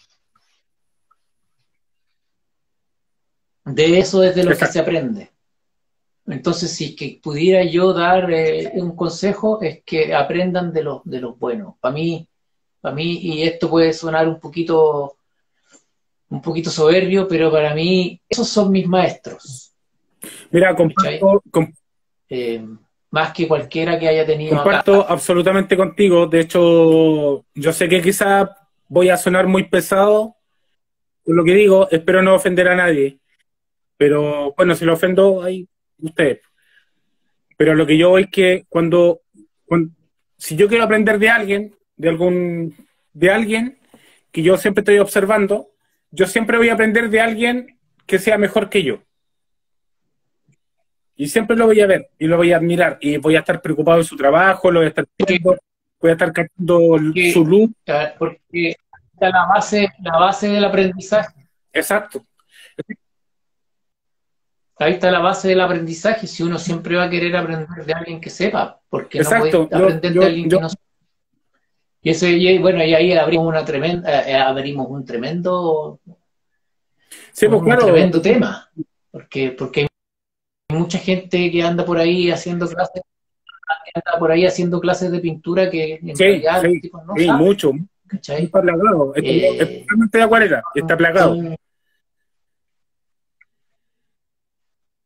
De eso es de los que se aprende. Entonces, si que pudiera yo dar eh, un consejo, es que aprendan de los, de los buenos. Para mí, para mí, y esto puede sonar un poquito, un poquito soberbio, pero para mí, esos son mis maestros. Mira, comparto, comp eh, más que cualquiera que haya tenido comparto acá. absolutamente contigo. De hecho, yo sé que quizá voy a sonar muy pesado con lo que digo, espero no ofender a nadie. Pero bueno, si lo ofendo, ahí usted. Pero lo que yo voy es que cuando, cuando, si yo quiero aprender de alguien, de algún, de alguien que yo siempre estoy observando, yo siempre voy a aprender de alguien que sea mejor que yo. Y siempre lo voy a ver y lo voy a admirar y voy a estar preocupado en su trabajo, lo voy a estar viendo, voy a estar captando su luz. Porque está la base, la base del aprendizaje. Exacto. Ahí está la base del aprendizaje. Si uno siempre va a querer aprender de alguien que sepa, porque Exacto. no puede aprender yo, de alguien yo, que no sepa. Y eso, y bueno, y ahí abrimos una tremenda, eh, abrimos un tremendo, sí, pues, un claro. tremendo tema, porque, porque hay mucha gente que anda por ahí haciendo clases, que anda por ahí haciendo clases de pintura que en sí, realidad sí, los tipos no sí, saben. mucho. ¿Cachai? Está plagado. Eh, Especialmente de acuarela, está plagado. Son,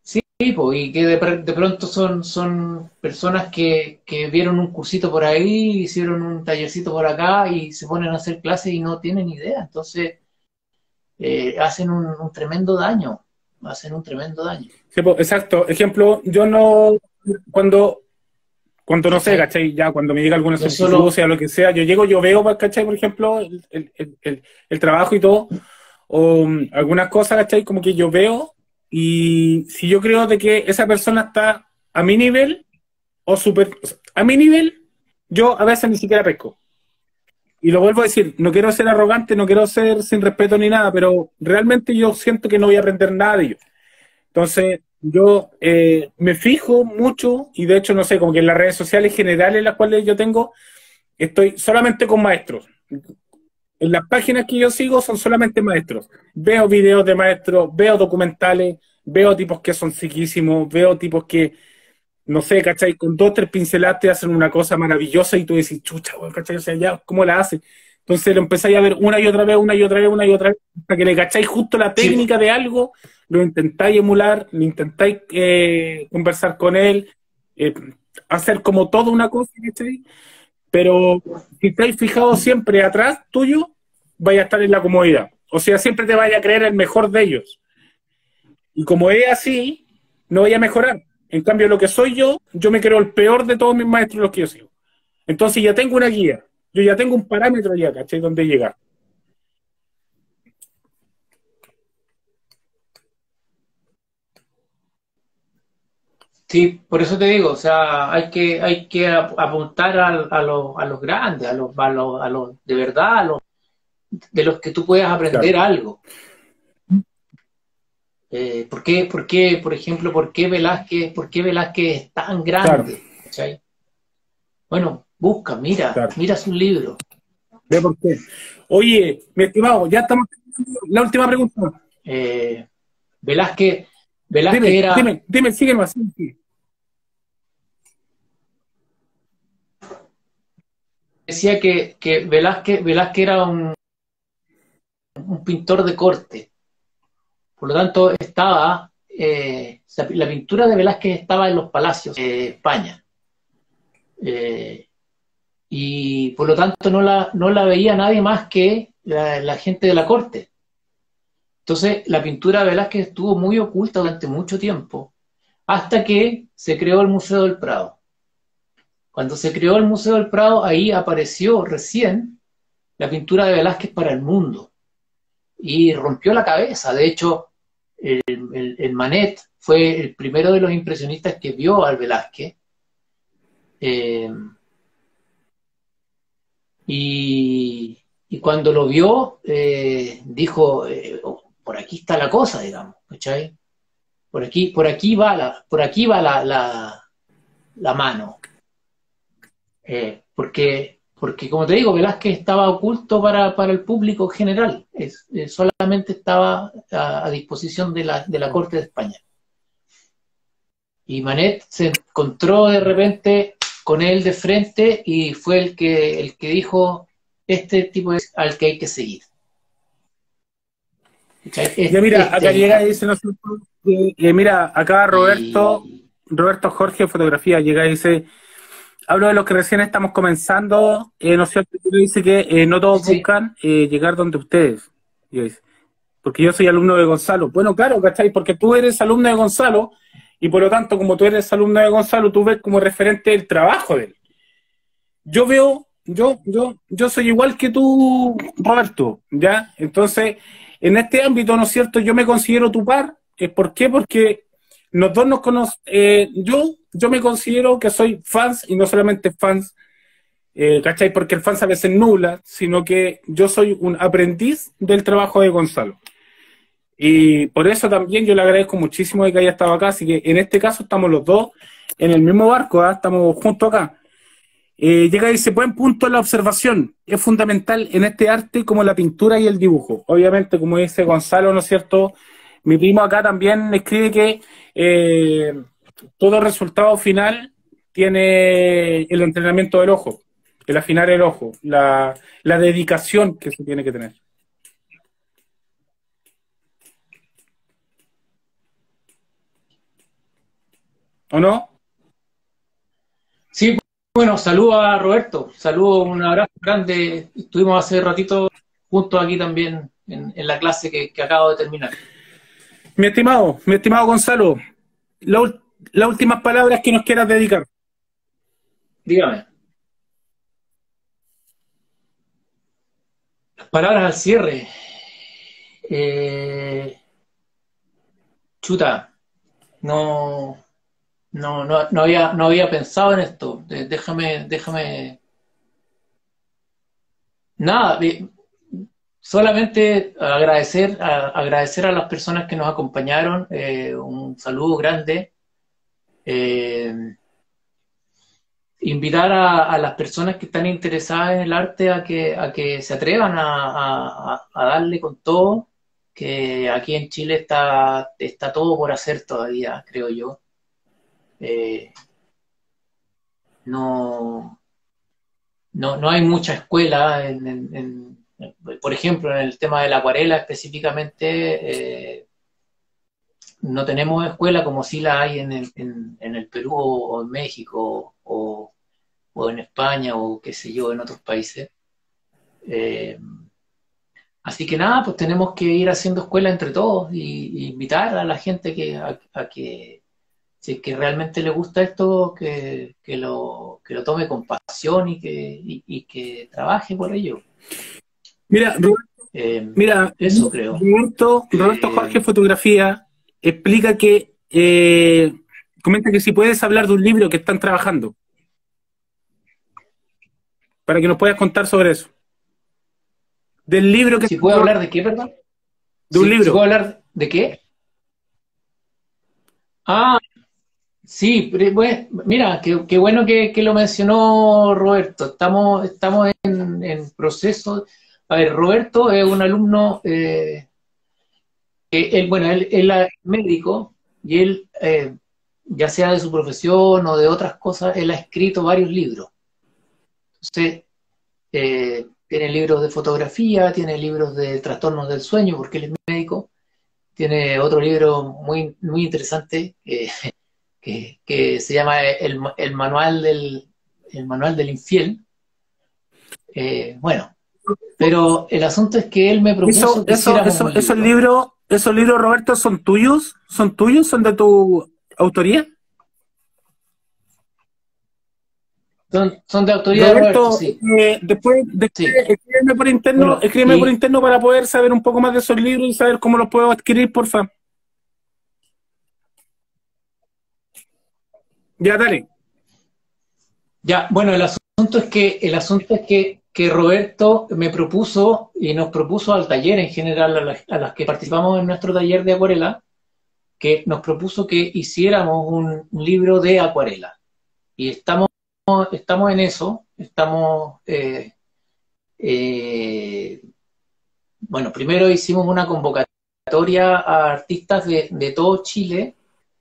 Sí, po, y que de, pr- de pronto son, son personas que, que vieron un cursito por ahí, hicieron un tallercito por acá y se ponen a hacer clases y no tienen idea. Entonces, eh, hacen un, un tremendo daño, hacen un tremendo daño. Sí, po, exacto. Ejemplo, yo no, cuando, cuando no sé, ¿Cachai? ¿cachai? Ya cuando me llega alguna No solicitud, solo, sea lo que sea, yo llego, yo veo, ¿cachai? Por ejemplo, el, el, el, el- el trabajo y todo, o um, algunas cosas, ¿cachai? Como que yo veo, y si yo creo de que esa persona está a mi nivel, o super, a mi nivel, yo a veces ni siquiera pesco. Y lo vuelvo a decir, no quiero ser arrogante, no quiero ser sin respeto ni nada, pero realmente yo siento que no voy a aprender nada de ellos. Entonces, yo eh, me fijo mucho, y de hecho, no sé, como que en las redes sociales generales en las cuales yo tengo, estoy solamente con maestros. En las páginas que yo sigo son solamente maestros. Veo videos de maestros, veo documentales, veo tipos que son psiquísimos, veo tipos que, no sé, ¿cachai? Con dos, tres pinceladas te hacen una cosa maravillosa y tú decís, chucha, weón, ¿cachai? O sea, ya, ¿cómo la hace? Entonces lo empezáis a ver una y otra vez, una y otra vez, una y otra vez, hasta que le cacháis justo la sí, po, técnica de algo, lo intentáis emular, lo intentáis eh, conversar con él, eh, hacer como toda una cosa, ¿cachai? Pero si estáis fijados siempre atrás tuyo, vaya a estar en la comodidad. O sea, siempre te vaya a creer el mejor de ellos. Y como es así, no voy a mejorar. En cambio, lo que soy yo, yo me creo el peor de todos mis maestros los que yo sigo. Entonces ya tengo una guía, yo ya tengo un parámetro ya, ¿cachai? Donde llegar. sí, por eso te digo, o sea, hay que, hay que ap- apuntar a, a los, a los grandes, a los, a los, a los de verdad, a los, de los que tú puedas Claro, aprender algo. Eh, ¿por qué, por qué, por ejemplo, por qué Velázquez, por qué Velázquez es tan claro, grande? ¿Cachai? Bueno, busca, mira, claro. mira su libro. Ve por qué. Oye, mi estimado, ya estamos terminando. La última pregunta. Eh, Velázquez, Velázquez Dime, era, dime, dime, sígueme así. Sí. decía que, que Velázquez, Velázquez era un, un pintor de corte. Por lo tanto, estaba, eh, la pintura de Velázquez estaba en los palacios de España. Eh, y por lo tanto no la, no la veía nadie más que la, la gente de la corte. Entonces, la pintura de Velázquez estuvo muy oculta durante mucho tiempo, hasta que se creó el Museo del Prado. Cuando se creó el Museo del Prado, ahí apareció recién la pintura de Velázquez para el mundo y rompió la cabeza. De hecho, el, el, el Manet fue el primero de los impresionistas que vio al Velázquez. Eh, y, y, cuando lo vio, eh, dijo, eh, oh, por aquí está la cosa, digamos, ¿cachai? Por aquí, por aquí va la, por aquí va la, la, la mano. Eh, porque, porque, como te digo, Velázquez estaba oculto para, para el público general. Es, eh, solamente estaba a, a disposición de la, de la Corte de España. Y Manet se encontró de repente con él de frente y fue el que, el que dijo, este tipo es al que hay que seguir. Ya Este, mira, este acá es el llega y camino. dice, no sé, que, que mira, acá Roberto, Y Roberto Jorge, fotografía, llega y dice, hablo de los que recién estamos comenzando, eh, no sé, dice que eh, no todos sí, buscan eh, llegar donde ustedes. Y yo dice, porque yo soy alumno de Gonzalo. Bueno, claro, ¿cachai? Porque tú eres alumno de Gonzalo y por lo tanto, como tú eres alumno de Gonzalo, tú ves como referente el trabajo de él. Yo veo, yo, yo, yo soy igual que tú, Roberto, ¿ya? Entonces, en este ámbito, ¿no es cierto? Yo me considero tu par. Eh, ¿Por qué? Porque los dos nos conocemos. Eh, yo, yo me considero que soy fans y no solamente fans, eh, ¿cachai? Porque el fans a veces nula, sino que yo soy un aprendiz del trabajo de Gonzalo. Y por eso también yo le agradezco muchísimo de que haya estado acá. Así que en este caso estamos los dos en el mismo barco, ¿eh? Estamos juntos acá. Eh, llega y dice, buen punto la observación. Es fundamental en este arte como la pintura y el dibujo. Obviamente, como dice Gonzalo, ¿no es cierto? Mi primo acá también escribe que eh, todo resultado final tiene el entrenamiento del ojo, el afinar el ojo, la, la dedicación que se tiene que tener. ¿o no? Sí, bueno, saludo a Roberto, saludo, un abrazo grande. Estuvimos hace ratito juntos aquí también en, en la clase que, que acabo de terminar. Mi estimado, mi estimado Gonzalo, la ul- las últimas palabras que nos quieras dedicar. Dígame, palabras al cierre. Eh, chuta, no, no, no, no había, no había pensado en esto. De- Déjame, déjame. Nada, de- solamente agradecer a, agradecer a las personas que nos acompañaron. Eh, un saludo grande. Eh, Invitar a, a las personas que están interesadas en el arte a que, a que se atrevan a, a- a darle con todo, que aquí en Chile está, está todo por hacer todavía, creo yo. Eh, no, no, no hay mucha escuela, en, en- en- por ejemplo, en el tema de la acuarela específicamente, eh, no tenemos escuela como sí la hay en el, en, en el Perú o en México o, o en España o qué sé yo, en otros países. Eh, Así que nada, pues tenemos que ir haciendo escuela entre todos y, y invitar a la gente que, a, a que, si es que realmente le gusta esto, que, que lo, que lo tome con pasión y que, y, y que trabaje por ello. Mira, Ro- Eh, mira, Eso creo. Roberto, Roberto Eh, Jorge Fotografía explica que, eh, comenta que si puedes hablar de un libro que están trabajando, para que nos puedas contar sobre eso. Del libro que si están puedo trabajando, hablar de qué, perdón. de un Si, si libro. puedo hablar de qué. Ah, sí, pero, bueno, mira, qué, qué bueno que, que lo mencionó Roberto. Estamos, estamos en, en proceso. A ver, Roberto es un alumno. Eh, Eh, él, bueno, él, él es médico y él, eh, ya sea de su profesión o de otras cosas, él ha escrito varios libros. Entonces, eh, tiene libros de fotografía, tiene libros de trastornos del sueño, porque él es médico, tiene otro libro muy, muy interesante eh, que, que se llama el, el, manual del, el Manual del Infiel. Eh, bueno, pero el asunto es que él me Eso, propuso que eso, hiciéramos eso, un esos libro. libros, esos libros, Roberto, ¿son tuyos? ¿Son tuyos? ¿Son de tu autoría? Son, son de autoría de Roberto, Roberto, sí, eh, después, después sí. escríbeme por interno, Bueno, escríbeme por y interno para poder saber un poco más de esos libros y saber cómo los puedo adquirir, porfa. Ya, dale. ya, bueno, el asunto es que, el asunto es que, que Roberto me propuso y nos propuso al taller en general, a las, a las que participamos en nuestro taller de acuarela, que nos propuso que hiciéramos un, un libro de acuarela. Y estamos, estamos en eso, estamos, eh, eh, bueno, primero hicimos una convocatoria a artistas de, de todo Chile,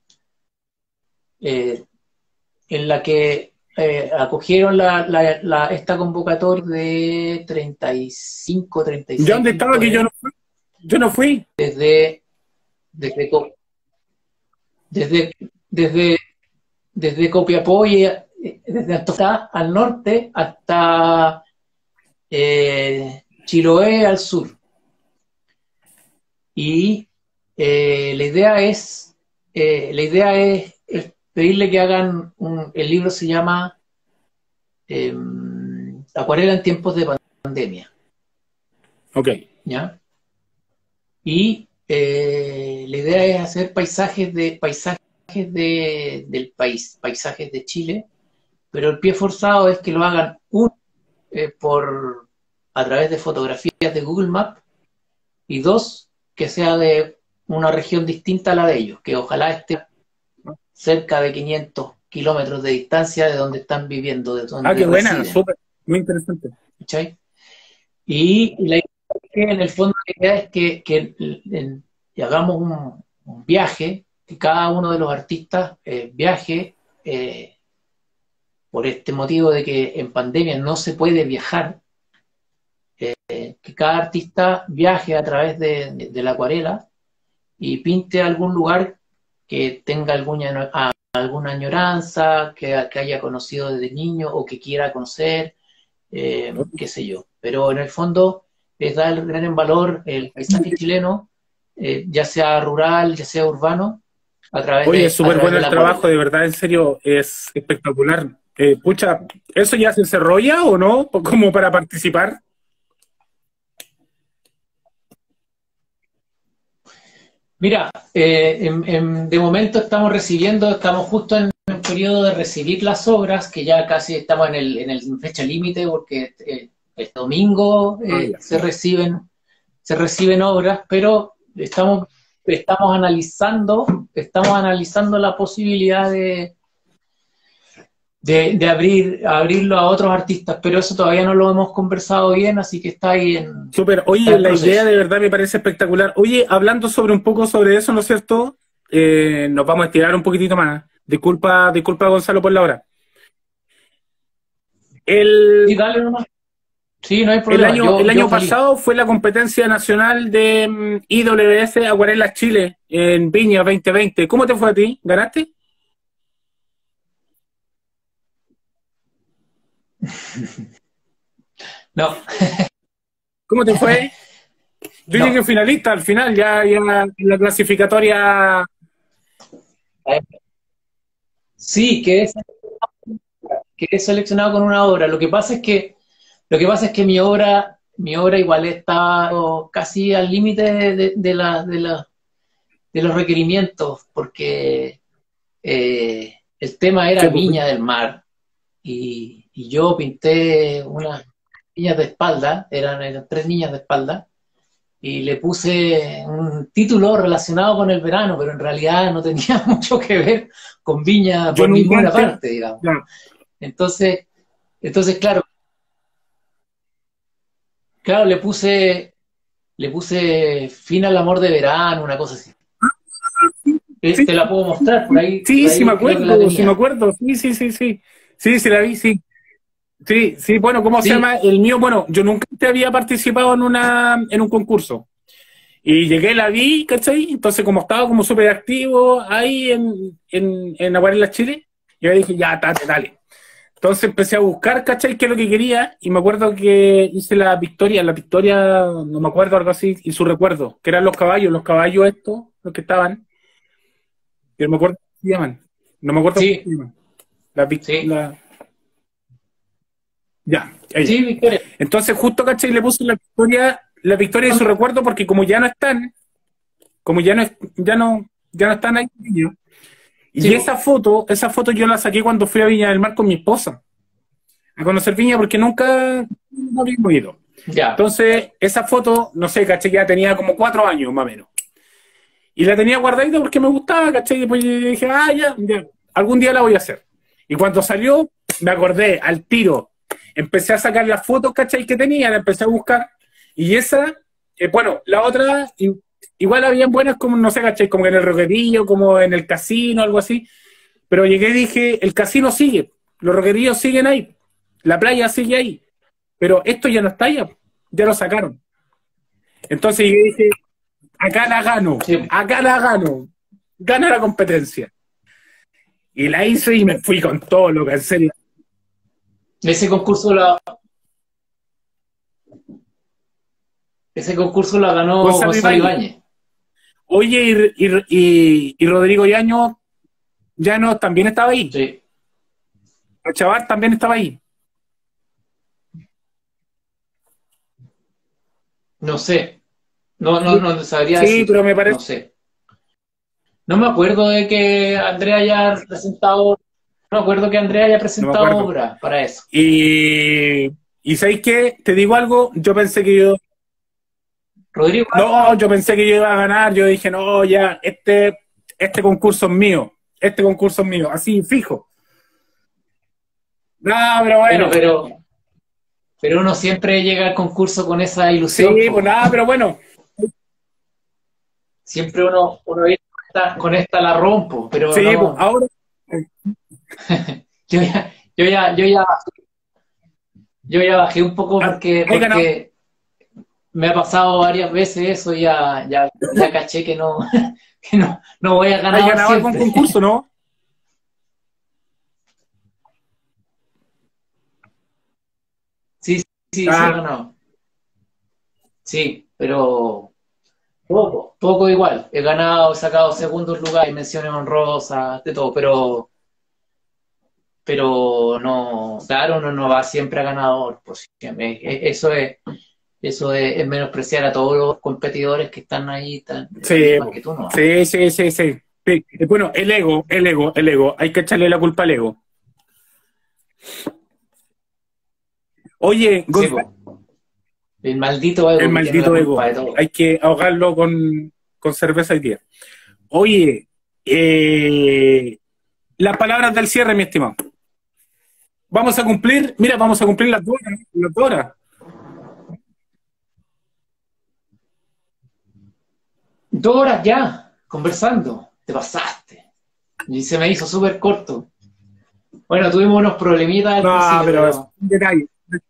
eh, en la que eh, acogieron la, la, la, esta convocatoria de treinta y cinco, treinta y ¿Ya seis dónde estaba que yo pintores, no fui? Yo no fui. desde, desde, desde, desde, desde Copiapó y eh, desde Antofagasta al norte hasta eh, Chiloé al sur. Y eh, la idea es, eh, la idea es, es, pedirle que hagan un, el libro se llama eh, Acuarela en tiempos de pandemia, Ok. ¿ya? Y eh, la idea es hacer paisajes de paisajes de, del país, paisajes de Chile, pero el pie forzado es que lo hagan uno eh, por a través de fotografías de Google Maps y dos que sea de una región distinta a la de ellos, que ojalá esté cerca de quinientos kilómetros de distancia de donde están viviendo, de Ah, donde qué buena, residen. súper, muy interesante. ¿Cachai? Y la idea es que en el fondo la idea es que, que en, que hagamos un, un, viaje, que cada uno de los artistas eh, viaje eh, por este motivo de que en pandemia no se puede viajar, eh, que cada artista viaje a través de, de, de la acuarela y pinte algún lugar que tenga alguna alguna añoranza que, que haya conocido desde niño o que quiera conocer, eh, qué sé yo. Pero en el fondo es dar gran en valor el paisaje chileno, eh, ya sea rural, ya sea urbano, a través Oye, de, es a súper través bueno de el la trabajo, acuarela. de verdad, en serio, es espectacular. Eh, pucha, ¿eso ya se desarrolla o no? Como para participar. Mira, eh, en- en- de momento estamos recibiendo, estamos justo en el periodo de recibir las obras, que ya casi estamos en el, en el fecha límite, porque eh, el domingo Ah, eh, ya. se reciben, se reciben obras, pero estamos, estamos analizando, estamos analizando la posibilidad de, de, de abrir, abrirlo a otros artistas, pero eso todavía no lo hemos conversado bien, así que está ahí en, Súper. está Oye, en la idea proceso. de verdad me parece espectacular. Oye, hablando sobre un poco sobre eso, ¿no es cierto? Eh, nos vamos a estirar un poquitito más. Disculpa, disculpa Gonzalo por la hora. Sí, El, dale nomás. Sí, no hay el problema, año, el yo, yo año feliz. pasado fue la competencia nacional de mm, I W S Acuarelas Chile en Viña veinte veinte. ¿Cómo te fue a ti? ¿Ganaste? No, ¿Cómo te fue? Yo no. llegué finalista al final, ya, ya en la clasificatoria. Sí, quedé, quedé seleccionado con una obra. Lo que pasa es que, lo que pasa es que mi obra, mi obra igual está oh, casi al límite de, de, de la, de, la, de los requerimientos, porque eh, el tema era Sí, pues, Viña del Mar y, y yo pinté unas niñas de espalda, eran, eran tres niñas de espalda, y le puse un título relacionado con el verano, pero en realidad no tenía mucho que ver con Viña yo por nunca ninguna antes. parte, digamos. Ya, Entonces, entonces claro, claro, le puse, le puse fin al amor de verano, una cosa así. Eh, sí, Te la puedo mostrar, por ahí, por sí, sí me ahí creo que la acuerdo, sí me tenía. acuerdo, sí, sí, sí, sí. Sí, sí la vi, sí. Sí, sí, bueno, ¿cómo se Sí, llama? El mío, bueno, yo nunca te había participado en una, en un concurso. Y llegué, la vi, ¿cachai? Entonces, como estaba como súper activo ahí en, en, en Acuarelas Chile, yo dije, ya, dale, dale. Entonces empecé a buscar, ¿cachai? ¿Qué es lo que quería? Y me acuerdo que hice la victoria, la victoria, no me acuerdo, algo así, y su recuerdo, que eran los caballos, los caballos estos, los que estaban, que no me acuerdo cómo se llaman. No me acuerdo cómo se sí, llaman. La, vic- sí, la- ya, ella. sí, Victoria. Entonces, justo, ¿cachai? Le puse la victoria, la victoria y su recuerdo, porque como ya no están, como ya no, es- ya no, ya no están ahí, ellos. Sí, Y po, esa foto, esa foto yo la saqué cuando fui a Viña del Mar con mi esposa, a conocer Viña, porque nunca no habíamos ido. ya, Entonces, esa foto, no sé, caché, ya tenía como cuatro años más o menos. Y la tenía guardadita porque me gustaba, caché, y después yo dije, ah, ya, ya, algún día la voy a hacer. Y cuando salió, me acordé al tiro. Empecé a sacar las fotos, caché, que tenía, la empecé a buscar. Y esa, eh, bueno, la otra, i- igual habían buenas como, no sé, caché, como en el roquerillo, como en el casino, algo así. Pero llegué y dije, el casino sigue, los roquerillos siguen ahí, la playa sigue ahí. Pero esto ya no está allá, ya lo sacaron. Entonces yo dije, acá la gano, sí. acá la gano, gana la competencia. Y la hice y me fui con todo lo que en serio. Ese concurso la, ese concurso la ganó Gonzalo Gonzalo Ibáñez. Ibáñez. Oye, y, y, y, y Rodrigo Yaño, Llano también estaba ahí. Sí, El chaval también estaba ahí. no sé, no, no, Sí, no sabría sí, pero decirte, me no parece. sé. No me acuerdo de que Andrea haya presentado, no me acuerdo que Andrea haya No me presentado acuerdo. obra para eso. Y, y ¿sabéis qué? Te digo algo, yo pensé que yo, Rodrigo, no, yo pensé que yo iba a ganar, yo dije, no, ya, este, este concurso es mío, este concurso es mío, así, fijo. No, pero bueno, bueno, pero, pero uno siempre llega al concurso con esa ilusión, sí, pues po. nada, pero bueno, Siempre uno, uno dice, con esta, con esta la rompo, pero sí, pues no, ahora, yo ya, yo ya, yo ya, yo ya bajé un poco porque, hay ganado, porque me ha pasado varias veces eso, y ya, ya, ya caché que no, que no, no voy a hay ganador ganado algún siempre. concurso, ¿no? sí, sí, he Ah, ganado. Sí, pero poco, poco igual. He ganado, he sacado segundos lugares, menciones honrosas, de todo, pero, pero no, claro, uno no va siempre a ganador, pues siempre. E- Eso es, eso es, es menospreciar a todos los competidores que están ahí, tan, sí, más po. que tú, no. Sí, sí, sí, sí. Sí. Eh, Bueno, el ego, el ego, el ego. Hay que echarle la culpa al ego. Oye, Sí, Gonzalo, pues, el maldito el ego que tiene la maldito culpa ego. de todo. Hay que ahogarlo con, con cerveza y día. Oye, eh, las palabras del cierre, mi estimado. Vamos a cumplir, mira, vamos a cumplir las dos horas, las dos horas. Dos horas ya, conversando, te pasaste. Y se me hizo súper corto. Bueno, tuvimos unos problemitas al No, principio, pero es pero un detalle.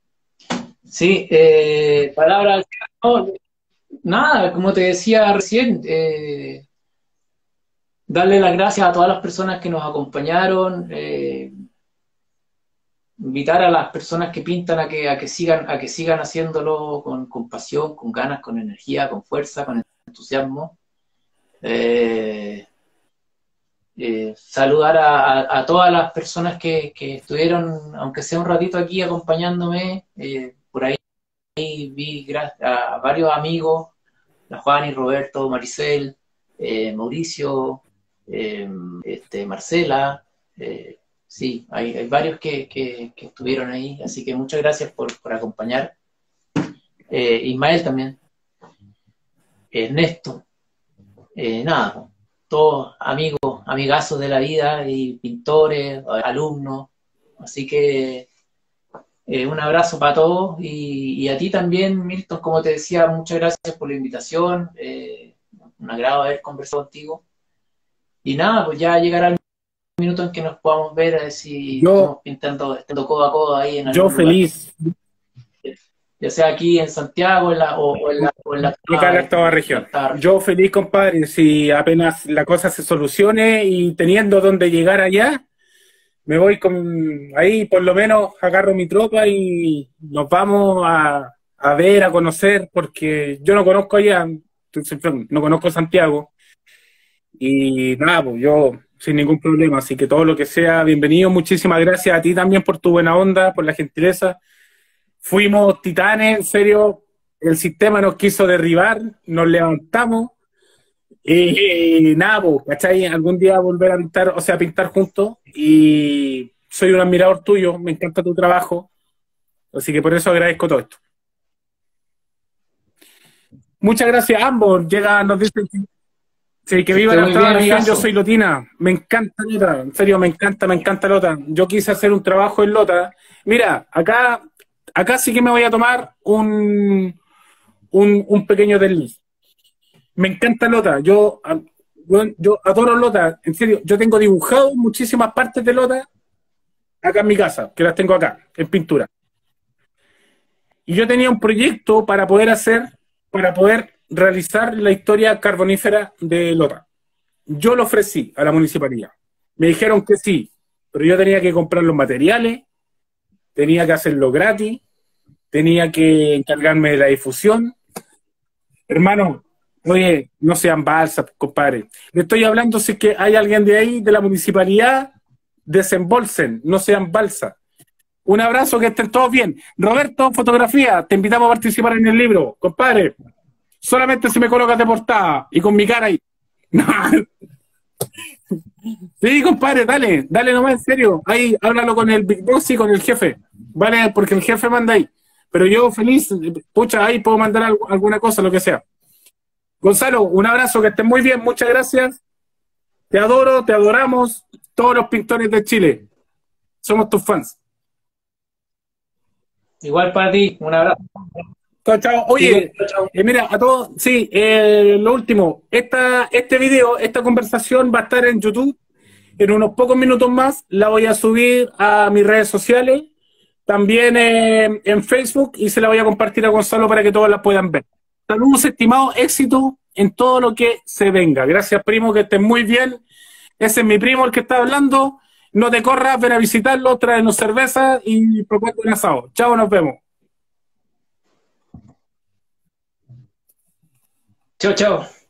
sí, eh, palabras, no, nada, como te decía recién, eh, darle las gracias a todas las personas que nos acompañaron, eh, invitar a las personas que pintan a que, a que sigan, a que sigan haciéndolo con, con pasión, con ganas, con energía, con fuerza, con entusiasmo. Eh, eh, saludar a, a, a, todas las personas que, que, estuvieron, aunque sea un ratito aquí acompañándome, eh, por ahí vi a varios amigos, a Juan y Roberto, Maricel, eh, Mauricio, eh, este, Marcela, eh, sí, hay, hay varios que, que, que, estuvieron ahí, así que muchas gracias por, por acompañar. Eh, Ismael también, Ernesto, eh, nada, todos amigos, amigazos de la vida y pintores, alumnos, así que eh, un abrazo para todos y, y, a ti también, Milton, como te decía, muchas gracias por la invitación, eh, un agrado haber conversado contigo. Y nada, pues ya llegará el minuto en que nos podamos ver, a ver si Yo, estamos pintando, estando codo a codo ahí en yo algún lugar. feliz. Ya sea aquí en Santiago en la, o, o, en la, o en la Acá en la octava en la región. octava región. Yo feliz, compadre, si apenas la cosa se solucione y teniendo donde llegar allá, me voy con ahí, por lo menos agarro mi tropa y nos vamos a, a ver, a conocer, porque yo no conozco allá, no conozco Santiago, y nada, pues yo sin ningún problema, así que todo lo que sea, bienvenido, muchísimas gracias a ti también por tu buena onda, por la gentileza. Fuimos titanes, en serio, el sistema nos quiso derribar, nos levantamos, y, y nada, pues, ¿cachai? Algún día volver a pintar, o sea, a pintar juntos, y soy un admirador tuyo, me encanta tu trabajo, así que por eso agradezco todo esto. Muchas gracias a ambos, llega, nos dicen sí, que Que viva esté la muy octava bien, región, yo soy amigazo. Lotina, me encanta Lota, en serio, me encanta, me encanta Lota. Yo quise hacer un trabajo en Lota. Mira, acá, acá sí que me voy a tomar un, un, un pequeño desliz. Me encanta Lota, yo, yo, yo adoro Lota, en serio, yo tengo dibujado muchísimas partes de Lota acá en mi casa, que las tengo acá, en pintura. Y yo tenía un proyecto para poder hacer, para poder realizar la historia carbonífera de Lota. Yo lo ofrecí a la municipalidad. Me dijeron que sí, pero yo tenía que comprar los materiales, tenía que hacerlo gratis, tenía que encargarme de la difusión. Hermano, oye, no sean balsas, compadre. Le estoy hablando si es que hay alguien de ahí, de la municipalidad, desembolsen, no sean balsas. Un abrazo, que estén todos bien. Roberto, fotografía, te invitamos a participar en el libro, compadre. Solamente si me colocas de portada y con mi cara ahí. Sí, compadre, dale, dale nomás, en serio. Ahí, háblalo con el Big Boss y con el jefe, ¿vale? Porque el jefe manda ahí. Pero yo feliz, pucha, ahí puedo mandar algo, alguna cosa, lo que sea. Gonzalo, un abrazo, que estés muy bien, muchas gracias. Te adoro, te adoramos, todos los pintores de Chile. Somos tus fans. Igual para ti, un abrazo. Chao, chao. Oye, eh, mira, a todos, sí, eh, lo último, esta, este video, esta conversación va a estar en YouTube en unos pocos minutos más, la voy a subir a mis redes sociales, también eh, en Facebook, y se la voy a compartir a Gonzalo para que todos la puedan ver. Saludos, estimado, éxito en todo lo que se venga. Gracias, primo, que estén muy bien. Ese es mi primo el que está hablando. No te corras, ven a visitarlo, tráenos cerveza y propongo un asado. Chao, nos vemos. Chao, chao.